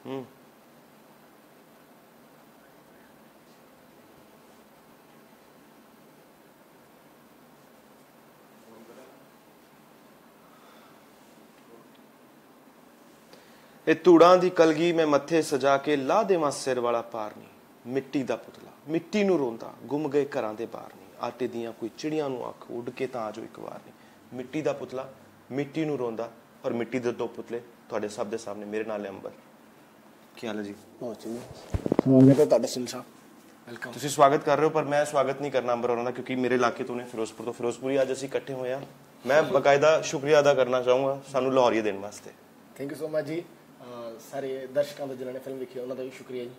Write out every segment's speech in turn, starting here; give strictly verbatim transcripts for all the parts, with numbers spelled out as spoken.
ਇਹ ਧੂੜਾਂ ਦੀ ਕਲਗੀ ਮੈਂ ਮੱਥੇ ਸਜਾ ਕੇ ਲਾ ਦੇਵਾਂ ਸਿਰ ਵਾਲਾ ਪਾਰ ਨਹੀਂ, ਮਿੱਟੀ ਦਾ ਪੁਤਲਾ ਮਿੱਟੀ ਨੂੰ ਰੋਂਦਾ, ਗੁੰਮ ਗਏ ਘਰਾਂ ਦੇ ਬਾਹਰ ਨਹੀਂ, ਆਟੇ ਦੀਆਂ ਕੋਈ ਚਿੜੀਆਂ ਨੂੰ ਅੱਖ ਉੱਡ ਕੇ ਤਾਂ ਆ ਜਾਓ ਇੱਕ ਵਾਰ ਨਹੀਂ। ਮਿੱਟੀ ਦਾ ਪੁਤਲਾ ਮਿੱਟੀ ਨੂੰ ਰੋਂਦਾ, ਔਰ ਮਿੱਟੀ ਦੇ ਦੋ ਪੁਤਲੇ ਤੁਹਾਡੇ ਸਭ ਦੇ ਸਾਹਮਣੇ। ਮੇਰੇ ਨਾਲ ਅੰਬਰ, ਕੀ ਹਾਲ ਹੈ ਜੀ? ਸਵਾਗਤ ਹੈ ਤੁਹਾਡਾ ਸਿਲ ਸਾਹਿਬ, ਵੈਲਕਮ। ਤੁਸੀਂ ਸਵਾਗਤ ਕਰ ਰਹੇ ਹੋ, ਪਰ ਮੈਂ ਸਵਾਗਤ ਨਹੀਂ ਕਰਨਾ ਅੰਬਰ ਹੋਰਾਂ ਦਾ, ਕਿਉਂਕਿ ਮੇਰੇ ਇਲਾਕੇ ਤੋਂ ਨੇ, ਫਿਰੋਜ਼ਪੁਰ ਤੋਂ। ਫਿਰੋਜ਼ਪੁਰੀ ਅੱਜ ਅਸੀਂ ਇਕੱਠੇ ਹੋਏ ਹਾਂ। ਮੈਂ ਬਕਾਇਦਾ ਸ਼ੁਕਰੀਆ ਅਦਾ ਕਰਨਾ ਚਾਹੂੰਗਾ ਸਾਨੂੰ ਲਾਹੌਰੀਆ ਦੇਣ ਵਾਸਤੇ। ਥੈਂਕ ਯੂ ਸੋ ਮਚ ਜੀ। ਸਾਰੇ ਦਰਸ਼ਕਾਂ ਦਾ ਜਿਨ੍ਹਾਂ ਨੇ ਫਿਲਮ ਵੇਖੀ ਉਹਨਾਂ ਦਾ ਵੀ ਸ਼ੁਕਰੀਆ ਜੀ।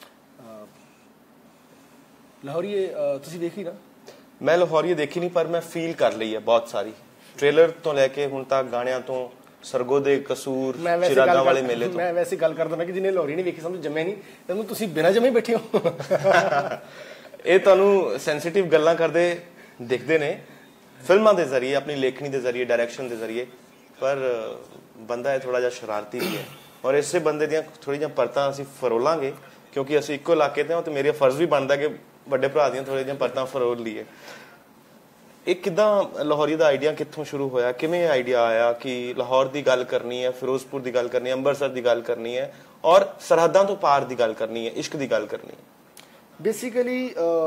ਲਾਹੌਰੀਏ ਤੁਸੀਂ ਦੇਖੀ ਨਾ? ਮੈਂ ਲਾਹੌਰੀਏ ਦੇਖੀ ਨਹੀਂ, ਪਰ ਮੈਂ ਫੀਲ ਕਰ ਲਈ ਹੈ ਬਹੁਤ ਸਾਰੀ। ਟ੍ਰੇਲਰ ਤੋਂ ਲੈ ਕੇ ਹੁਣ ਤੱਕ, ਗਾਣਿਆਂ ਤੋਂ, ਸਰਗੋ ਦੇ ਕਸੂਰ, ਚਿਰਾਗਾਂ ਵਾਲੇ ਮੇਲੇ ਤੋਂ। ਮੈਂ ਵੈਸੇ ਗੱਲ ਕਰਦਾ ਨਾ ਕਿ ਜਿਹਨੇ ਲਾਹੌਰੀ ਨਹੀਂ ਵੇਖੀ ਸਮਝ ਜੰਮਿਆ ਨਹੀਂ, ਤੈਨੂੰ ਤੁਸੀਂ ਬਿਨਾਂ ਜੰਮੇ ਬੈਠੇ ਹੋ। ਇਹ ਤੁਹਾਨੂੰ ਸੈਂਸਿਟਿਵ ਗੱਲਾਂ ਕਰਦੇ ਦਿਖਦੇ ਨੇ ਫਿਲਮਾਂ ਦੇ ਜ਼ਰੀਏ, ਆਪਣੀ ਲੇਖਣੀ ਦੇ ਜ਼ਰੀਏ, ਡਾਇਰੈਕਸ਼ਨ ਦੇ ਜ਼ਰੀਏ, ਪਰ ਬੰਦਾ ਇਹ ਥੋੜਾ ਜਿਹਾ ਸ਼ਰਾਰਤੀ ਵੀ ਹੈ। ਔਰ ਇਸੇ ਬੰਦੇ ਦੀਆਂ ਥੋੜੀ ਜਿਹੀਆਂ ਪਰਤਾਂ ਅਸੀਂ ਫਰੋਲਾਂਗੇ, ਕਿਉਂਕਿ ਅਸੀਂ ਇੱਕੋ ਇਲਾਕੇ ਤੇ ਹਾਂ, ਤੇ ਮੇਰਾ ਫਰਜ਼ ਵੀ ਬਣਦਾ ਕਿ ਵੱਡੇ ਭਰਾ ਦੀਆਂ ਥੋੜ੍ਹੀਆਂ ਜਿਹੀਆਂ ਪਰਤਾਂ ਫਰੋਲ ਲਈਏ। ਇਹ ਕਿੱਦਾਂ ਲਾਹੌਰੀ ਦਾ ਆਈਡੀਆ ਕਿੱਥੋਂ ਸ਼ੁਰੂ ਹੋਇਆ? ਕਿਵੇਂ ਇਹ ਆਈਡੀਆ ਆਇਆ ਕਿ ਲਾਹੌਰ ਦੀ ਗੱਲ ਕਰਨੀ ਹੈ, ਫਿਰੋਜ਼ਪੁਰ ਦੀ ਗੱਲ ਕਰਨੀ ਹੈ, ਅੰਮ੍ਰਿਤਸਰ ਦੀ ਗੱਲ ਕਰਨੀ ਹੈ, ਔਰ ਸਰਹੱਦਾਂ ਤੋਂ ਪਾਰ ਦੀ ਗੱਲ ਕਰਨੀ ਹੈ, ਇਸ਼ਕ ਦੀ ਗੱਲ ਕਰਨੀ ਹੈ? ਬੇਸਿਕਲੀ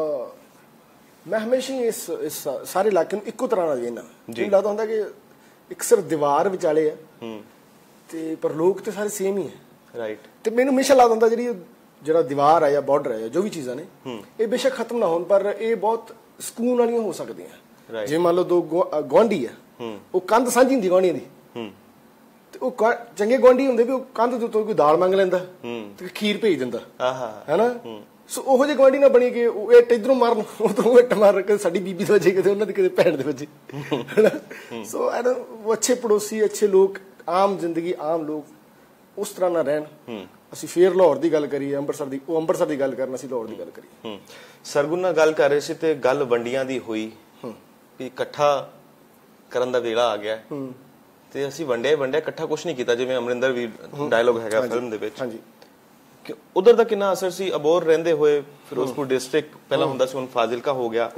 ਮੈਂ ਹਮੇਸ਼ਾ ਹੀ ਇਸ ਇਸ ਸਾਰੇ ਇਲਾਕੇ ਨੂੰ ਇੱਕੋ ਤਰ੍ਹਾਂ ਨਾਲ ਵੇਖਣਾ। ਮੈਨੂੰ ਲੱਗਦਾ ਹੁੰਦਾ ਕਿ ਇੱਕ ਸਿਰਫ ਦੀਵਾਰ ਵਿਚਾਲੇ ਹੈ, ਤੇ ਪਰ ਲੋਕ ਤੇ ਸਾਰੇ ਸੇਮ ਹੀ ਹੈ। ਰਾਈਟ। ਤੇ ਮੈਨੂੰ ਹਮੇਸ਼ਾ ਲੱਗਦਾ ਹੁੰਦਾ ਜਿਹੜੀ ਜਿਹੜਾ ਦੀਵਾਰ ਹੈ ਜਾਂ ਬਾਰਡਰ ਹੈ, ਜੋ ਵੀ ਚੀਜ਼ਾਂ ਨੇ, ਇਹ ਬੇਸ਼ੱਕ ਖਤਮ ਨਾ ਹੋਣ, ਪਰ ਇਹ ਬਹੁਤ ਸਕੂਨ ਵਾਲੀਆਂ ਹੋ ਸਕਦੀਆਂ। ਜੇ ਮੰਨ ਲਓ ਦੋ ਗੁਆਂਢੀ ਆ, ਉਹ ਕੰਧ ਸਾਂਝੀ ਹੁੰਦੀ ਗੁਆਂਢੀਆਂ ਦੀ, ਤੇ ਉਹ ਚੰਗੇ ਗੁਆਂਢੀ ਹੁੰਦੇ ਵੀ ਉਹ ਕੰਧ ਦੇ ਉੱਤੋਂ ਕੋਈ ਦਾਲ ਮੰਗ ਲੈਂਦਾ ਤੇ ਖੀਰ ਭੇਜ ਦਿੰਦਾ, ਹੈਨਾ। ਸੋ ਉਹੋ ਜਿਹੇ ਗੁਆਂਢੀ ਨਾਲ ਬਣੀ ਕਿ ਉਹ ਇੱਟ ਇੱਧਰੋਂ ਮਾਰਨ, ਉਧਰੋਂ ਇੱਟ ਮਾਰ, ਕਦੇ ਸਾਡੀ ਬੀਬੀ ਦੇ ਵਜੇ, ਕਿਤੇ ਉਹਨਾਂ ਦੀ ਕਿਤੇ ਭੈਣ ਦੇ ਵਜੇ, ਹੈਨਾ। ਸੋ ਉਹ ਅੱਛੇ ਪੜੋਸੀ, ਅੱਛੇ ਲੋਕ, ਆਮ ਜ਼ਿੰਦਗੀ, ਆਮ ਲੋਕ ਉਸ ਤਰ੍ਹਾਂ ਨਾਲ ਰਹਿਣ। ਅਸੀਂ ਫੇਰ ਲਾਹੌਰ ਦੀ ਗੱਲ ਕਰੀਏ, ਅੰਮ੍ਰਿਤਸਰ ਦੀ, ਉਹ ਅੰਮ੍ਰਿਤਸਰ ਦੀ ਗੱਲ ਕਰਨ, ਅਸੀਂ ਲਾਹੌਰ ਦੀ ਗੱਲ ਕਰੀਏ। ਸਰਗੁਣ ਨਾਲ ਗੱਲ ਕਰ ਰਹੇ ਸੀ ਤੇ ਗੱਲ ਵੰਡੀਆਂ ਦੀ ਹੋਈ ਵੀ ਇਕੱਠਾ ਕਰਨ ਦਾ ਵੇਲਾ ਆ ਗਿਆ, ਤੇ ਅਸੀਂ ਵੰਡਿਆ ਵੰਡਿਆ ਇਕੱਠਾ ਕੁਛ ਨਹੀਂ ਕੀਤਾ, ਜਿਵੇਂ ਅਮਰਿੰਦਰ ਵੀ ਡਾਇਲੋਗ ਹੈਗਾ ਫਿਲਮ ਦੇ ਵਿੱਚ। ਉਧਰ ਦਾ ਕਿੰਨਾ ਅਸਰ ਸੀ? ਅਬੋਹਰ ਰਹਿੰਦੇ ਹੋਏ, ਫਿਰੋਜ਼ਪੁਰ ਡਿਸਟ੍ਰਿਕਟ ਪਹਿਲਾਂ ਹੁੰਦਾ ਸੀ, ਹੁਣ ਫਾਜ਼ਿਲਕਾ ਹੋ ਗਿਆ,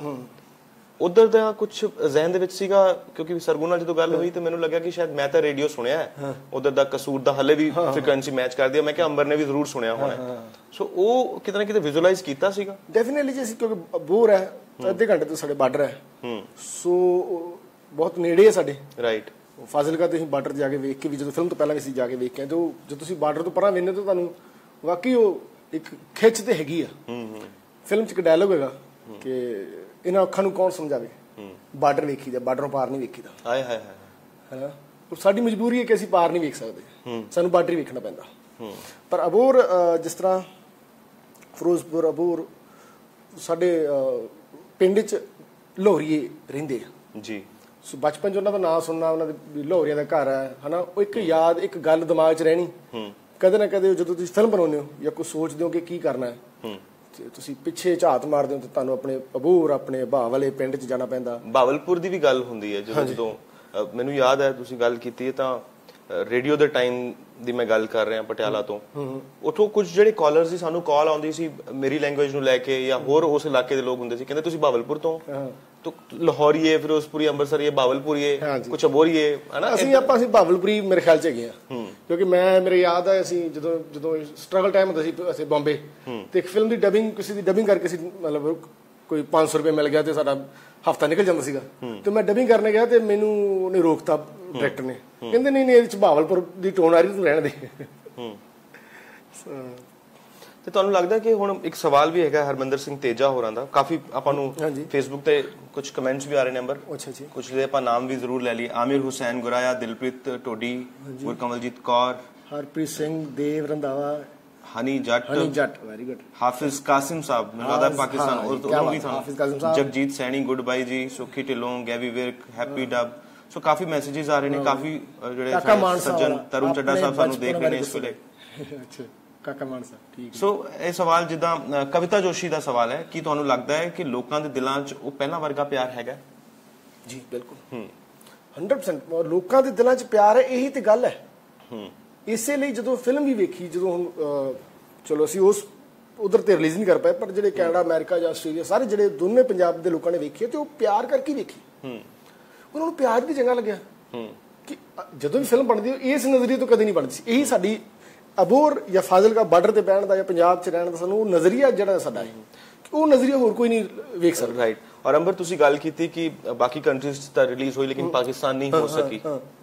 ਉਧਰ ਦਾ ਕੁਝ ਜ਼ਹਿਨ ਦੇ ਵਿੱਚ ਸੀਗਾ? ਕਿਉਂਕਿ ਸਰਗੁਣ ਨਾਲ ਜਦੋਂ ਗੱਲ ਹੋਈ ਤੇ ਮੈਨੂੰ ਲੱਗਿਆ ਕਿ ਸ਼ਾਇਦ ਮੈਂ ਤਾਂ ਰੇਡੀਓ ਸੁਣਿਆ ਉਧਰ ਦਾ, ਕਸੂਰ ਦਾ ਹਲੇ ਵੀ ਫ੍ਰੀਕੁਐਂਸੀ ਮੈਚ ਕਰਦੀ ਹੈ, ਮੈਂ ਕਿਹਾ ਅੰਬਰ ਨੇ ਵੀ ਜ਼ਰੂਰ ਸੁਣਿਆ ਹੋਣਾ। ਸੋ ਉਹ ਕਿਤੇ ਨਾ ਕਿਤੇ ਵਿਜ਼ੂਅਲਾਈਜ਼ ਕੀਤਾ ਸੀਗਾ? ਡੈਫੀਨਿਟਲੀ ਜੀ, ਅਸੀਂ ਕਿਉਂਕਿ ਅਬੋਹਰ ਹੈ, ਅੱਧੇ ਘੰਟੇ ਤੋਂ ਸਾਡੇ ਬਾਰਡਰ ਹੈ, ਸੋ ਬਹੁਤ ਨੇੜੇ ਹੈ ਸਾਡੇ। ਰਾਈਟ। ਫਾਜ਼ਿਲਕਾ ਤੇ ਅਸੀਂ ਬਾਰਡਰ ਜਾ ਕੇ ਵੇਖ ਕੇ ਵੀ, ਜਦੋਂ ਫਿਲਮ ਤੋਂ ਪਹਿਲਾਂ ਵੀ ਅਸੀਂ ਜਾ ਕੇ ਵੇਖ ਕੇ, ਜੋ ਜਦੋਂ ਤੁਸੀਂ ਬਾਰਡਰ ਤੋਂ ਪਰਾਂ ਵੇਖਦੇ ਤਾਂ ਤੁਹਾਨੂੰ ਵਾਕਈ ਉਹ ਇੱਕ ਖਿੱਚ ਤੇ ਹੈਗੀ ਆ। ਫਿਲਮ 'ਚ ਇੱਕ ਡਾਇਲੋਗ ਹੈਗਾ ਕਿ ਇਹਨਾਂ ਅੱਖਾਂ ਨੂੰ ਕੌਣ ਸਮਝਾਵੇ, ਬਾਰਡਰ ਵੇਖੀਦਾ, ਬਾਰਡਰੋਂ ਪਾਰ ਨਹੀਂ ਵੇਖੀਦਾ। ਹਾਏ ਹਾਏ ਹਾਏ, ਹੈਨਾ। ਸਾਡੀ ਮਜਬੂਰੀ ਹੈ ਕਿ ਅਸੀਂ ਪਾਰ ਨਹੀਂ ਵੇਖ ਸਕਦੇ, ਸਾਨੂੰ ਬਾਰਡਰ ਹੀ ਵੇਖਣਾ ਪੈਂਦਾ। ਪਰ ਅਬੋਹਰ, ਜਿਸ ਤਰ੍ਹਾਂ ਫਿਰੋਜ਼ਪੁਰ, ਅਬੋਹਰ ਸਾਡੇ ਪਿੰਡ 'ਚ ਲਾਹੌਰੀਏ ਰਹਿੰਦੇ ਆ ਜੀ। ਸੋ ਬਚਪਨ 'ਚ ਉਹਨਾਂ ਦਾ ਨਾਂ ਸੁਣਨਾ, ਉਹਨਾਂ ਦੇ ਲਾਹੌਰੀਆਂ ਦਾ ਘਰ ਹੈ, ਹਨਾ, ਉਹ ਇੱਕ ਯਾਦ, ਇੱਕ ਗੱਲ ਦਿਮਾਗ 'ਚ ਰਹਿਣੀ। ਕਦੇ ਨਾ ਕਦੇ ਜਦੋਂ ਤੁਸੀਂ ਫਿਲਮ ਬਣਾਉਂਦੇ ਹੋ ਜਾਂ ਕੁਛ ਸੋਚਦੇ ਹੋ ਕਿ ਕੀ ਕਰਨਾ ਹੈ, ਤੇ ਤੁਸੀਂ ਪਿੱਛੇ ਝਾਤ ਮਾਰਦੇ ਹੋ ਤੇ ਤੁਹਾਨੂੰ ਆਪਣੇ ਅਬੋਹਰ, ਆਪਣੇ ਭਾਅ ਵਾਲੇ ਪਿੰਡ 'ਚ ਜਾਣਾ ਪੈਂਦਾ। ਬਾਵਲਪੁਰ ਦੀ ਵੀ ਗੱਲ ਹੁੰਦੀ ਹੈ ਜਦੋਂ ਜਦੋਂ ਮੈਨੂੰ ਯਾਦ ਹੈ ਤੁਸੀਂ ਗੱਲ ਕੀਤੀ ਹੈ ਤਾਂ ਰੇਡੀਓ ਦੇ ਟਾਈਮ ਦੀ ਮੈਂ ਗੱਲ ਕਰ ਰਿਹਾ, ਪਟਿਆਲਾ ਤੋਂ। ਉੱਥੋਂ ਕੁਝ ਜਿਹੜੇ ਕਾਲਰਸ ਸੀ, ਸਾਨੂੰ ਕਾਲ ਆਉਂਦੀ ਸੀ ਮੇਰੀ ਲੈਂਗੁਏਜ ਨੂੰ ਲੈ ਕੇ, ਜਾਂ ਹੋਰ ਉਸ ਇਲਾਕੇ ਦੇ ਲੋਕ ਹੁੰਦੇ ਸੀ, ਕਹਿੰਦੇ ਤੁਸੀਂ ਬਾਵਲਪੁਰ ਤੋਂ, ਲਾਹੌਰੀਏ, ਫਿਰੋਜ਼ਪੁਰੀ, ਅੰਮ੍ਰਿਤਸਰੀਏ, ਬਾਵਲਪੁਰੀਏ, ਕੁਛ ਅਬੋਹਰੀਏ, ਹਨਾ। ਅਸੀਂ ਆਪਾਂ ਅਸੀਂ ਬਾਵਲਪੁਰੀ ਮੇਰੇ ਖਿਆਲ 'ਚ ਹੈਗੇ ਆ, ਕਿਉਂਕਿ ਮੈਂ, ਮੇਰੇ ਯਾਦ ਹੈ ਅਸੀਂ ਜਦੋਂ ਜਦੋਂ ਸਟਰਗਲ ਟਾਈਮ ਹੁੰਦਾ ਸੀ ਅਸੀਂ ਬੰਬੇ, ਤੇ ਇੱਕ ਫਿਲਮ ਦੀ ਡਬਿੰਗ, ਕਿਸੇ ਦੀ ਡਬਿੰਗ ਕਰਕੇ ਸੀ, ਮਤਲਬ ਕੋਈ ਪੰਜ ਸੌ ਰੁਪਏ ਮਿਲ ਗਿਆ ਤੇ ਸਾਡਾ ਹਫ਼ਤਾ ਨਿਕਲ ਜਾਂਦਾ ਸੀਗਾ। ਤੇ ਮੈਂ ਡਬਿੰਗ ਕਰਨ ਗਿਆ ਤੇ ਮੈਨੂੰ ਉਹਨੇ ਰੋਕਤਾ, ਡਾਇਰੈਕਟਰ ਨੇ, ਕਹਿੰਦੇ ਨਹੀਂ ਨਹੀਂ, ਇਹਦੇ 'ਚ ਬਾਵਲਪੁਰ ਦੀ ਟੋਨ ਆ ਰਹੀ, ਤੂੰ ਰਹਿਣ ਦੇ। ਤੇ ਤੁਹਾਨੂੰ ਲੱਗਦਾ ਕਿ ਹੁਣ ਇੱਕ ਸਵਾਲ ਵੀ ਹੈਗਾ ਹਰਮਿੰਦਰ ਸਿੰਘ ਤੇਜਾ ਹੋਰਾਂ ਦਾ, ਕਾਫੀ ਆਪਾਂ ਨੂੰ ਫੇਸਬੁੱਕ ਤੇ ਕੁਝ ਕਮੈਂਟਸ ਵੀ ਆ ਰਹੇ ਨੇ ਅੰਬਰ, ਕੁਝ ਦੇ ਆਪਾਂ ਨਾਮ ਵੀ ਜ਼ਰੂਰ ਲੈ ਲਈਏ। ਆਮਿਰ ਹੁਸੈਨ ਗੁਰਾਇਆ, ਦਿਲਪ੍ਰੀਤ ਟੋਡੀ, ਗੁਰਕਮਲਜੀਤ ਕੌਰ, ਹਰਪ੍ਰੀਤ ਸਿੰਘ, ਦੇਵ ਰੰਧਾਵਾ, ਹਨੀ ਜੱਟ, ਹਨੀ ਜੱਟ, ਵੈਰੀ ਗੁੱਡ, ਹਾਫਿਜ਼ ਕਾਸਿਮ ਸਾਹਿਬ, ਮੈਨੂੰ ਲੱਗਦਾ ਪਾਕਿਸਤਾਨ, ਉਹ ਵੀ ਸਾਨੂੰ, ਜਗਜੀਤ ਸੈਣੀ, ਗੁੱਡ ਬਾਈ ਜੀ, ਸੁਖੀ ਢਿੱਲੋਂ, ਗੈਵੀ ਵਿਰਕ, ਹੈਪੀ ਡਬ। ਸੋ ਕਾਫੀ ਮੈਸੇजेस ਆ ਰਹੇ ਨੇ, ਕਾਫੀ ਜਿਹੜੇ ਸੱਜਣ ਤਰੁਣ ਚੱਡਾ ਸਾਹਿਬ ਸਾਨੂੰ ਦੇਖ ਰਹੇ ਨੇ ਇਸ ਵੇਲੇ। ਕਾਕਾ ਮਾਨ ਸਾਹਿਬ, ਠੀਕ। ਸੋ ਇਹ ਸਵਾਲ ਜਿੱਦਾਂ ਕਵਿਤਾ ਜੋਸ਼ੀ ਦਾ ਸਵਾਲ ਹੈ, ਕੀ ਤੁਹਾਨੂੰ ਲੱਗਦਾ ਹੈ ਕਿ ਲੋਕਾਂ ਦੇ ਦਿਲਾਂ 'ਚ ਉਹ ਪਹਿਲਾਂ ਵਰਗਾ ਪਿਆਰ ਹੈਗਾ? ਜੀ ਬਿਲਕੁਲ, ਹੰਡਰਡ ਪਰਸੈਂਟ ਲੋਕਾਂ ਦੇ ਦਿਲਾਂ 'ਚ ਪਿਆਰ ਹੈ, ਇਹੀ ਤੇ ਗੱਲ ਹੈ। ਇਸੇ ਲਈ ਜਦੋਂ ਫਿਲਮ ਵੀ ਵੇਖੀ, ਜਦੋਂ ਹੁਣ ਅਹ, ਚਲੋ ਅਸੀਂ ਉਸ ਉਧਰ ਤੇ ਰਿਲੀਜ਼ ਨਹੀਂ ਕਰ ਪਾਏ, ਪਰ ਜਿਹੜੇ ਕੈਨੇਡਾ, ਅਮਰੀਕਾ ਜਾਂ ਆਸਟ੍ਰੇਲੀਆ ਸਾਰੇ ਜਿਹੜੇ ਦੋਨੇ ਪੰਜਾਬ ਦੇ ਲੋਕਾਂ ਨੇ ਵੇਖੀ ਤੇ ਉਹ ਪਿਆਰ ਕਰਕੇ ਵੇਖੀ। ਉਹਨਾਂ ਨੂੰ ਪਿਆਰ ਵੀ ਚੰਗਾ ਲੱਗਿਆ ਕਿ ਜਦੋਂ ਵੀ ਫਿਲਮ ਬਣਦੀ ਇਸ ਨਜ਼ਰੀਏ ਤੋਂ ਕਦੇ ਨਹੀਂ ਬਣਦੀ ਸੀ। ਇਹੀ ਸਾਡੀ ਅਬੋਹਰ ਜਾਂ ਫਾਜ਼ਿਲਕਾ ਬਾਰਡਰ ਤੇ ਬਹਿਣ ਦਾ ਜਾਂ ਪੰਜਾਬ 'ਚ ਰਹਿਣ ਦਾ ਸਾਨੂੰ ਨਜ਼ਰੀਆ ਜਿਹੜਾ ਸਾਡਾ ਹੈ, ਉਹ ਨਜ਼ਰੀਆ ਹੋਰ ਕੋਈ ਨਹੀਂ ਵੇਖ ਸਕਦਾ। ਰਾਈਟ। ਔਰ ਅੰਬਰ ਤੁਸੀਂ ਗੱਲ ਕੀਤੀ ਕਿ ਬਾਕੀ ਕੰਟਰੀਜ਼ 'ਚ ਤਾਂ ਰਿਲੀਜ਼ ਹੋਈ ਲੇਕਿਨ ਪਾਕਿਸਤਾਨ ਨਹੀਂ ਹੋ ਸਕੀ।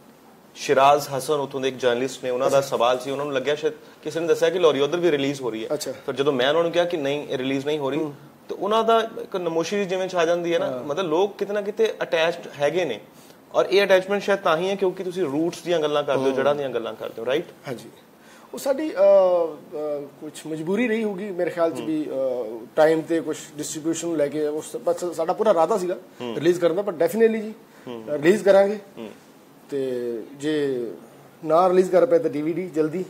ਸ਼ਿਰਾਜ਼ ਹਸਨ ਉੱਥੋਂ ਦੇ ਇੱਕ ਜਰਨਲਿਸਟ ਨੇ, ਉਹਨਾਂ ਦਾ ਸਵਾਲ ਸੀ, ਉਹਨਾਂ ਨੂੰ ਲੱਗਿਆ ਸ਼ਾਇਦ ਕਿਸੇ ਨੇ ਦੱਸਿਆ ਕਿ ਲਾਹੌਰੀ ਉਧਰ ਵੀ ਰਿਲੀਜ਼ ਹੋ ਰਹੀ ਹੈ, ਪਰ ਜਦੋਂ ਮੈਂ ਉਹਨਾਂ ਨੂੰ ਕਿਹਾ ਕਿ ਨਹੀਂ ਇਹ ਰਿਲੀਜ਼ ਨਹੀਂ ਹੋ ਰਹੀ ਤਾਂ ਉਹਨਾਂ ਦਾ ਇੱਕ ਨਮੋਸ਼ੀ ਜਿਵੇਂ ਛਾ ਜਾਂਦੀ ਹੈ ਨਾ, ਮਤਲਬ ਲੋਕ ਕਿਤੇ ਨਾ ਕਿਤੇ ਅਟੈਚਡ ਹੈਗੇ ਨੇ। ਔਰ ਇਹ ਅਟੈਚਮੈਂਟ ਸ਼ਾਇਦ ਤਾਂ ਹੀ ਹੈ ਕਿਉਂਕਿ ਤੁਸੀਂ ਰੂਟਸ ਦੀਆਂ ਗੱਲਾਂ ਕਰਦੇ ਹੋ, ਜੜ੍ਹਾਂ ਦੀਆਂ ਗੱਲਾਂ ਕਰਦੇ ਹੋ। ਰਾਈਟ। ਹਾਂਜੀ, ਉਹ ਸਾਡੀ ਕੁਝ ਮਜਬੂਰੀ ਰਹੀ ਹੋਊਗੀ ਮੇਰੇ ਖਿਆਲ 'ਚ ਵੀ, ਟਾਈਮ ਤੇ ਕੁਝ ਡਿਸਟ੍ਰੀਬਿਊਸ਼ਨ ਲੈ ਕੇ ਉਸ ਬਸ ਸਾਡਾ ਪੂਰਾ ਇਰਾਦਾ ਸੀਗਾ ਰਿਲੀਜ਼ ਕਰਨ ਦਾ, ਪਰ ਡੈਫੀਨੇਟਲੀ ਜੀ ਰਿਲੀਜ਼ ਕਰਾਂਗੇ। ਤੇ ਜੇ ਨਾ ਰਿਲੀਜ਼ ਕਰ ਪਏ ਤਾਂ ਡੀਵੀਡੀ ਜਲਦੀ,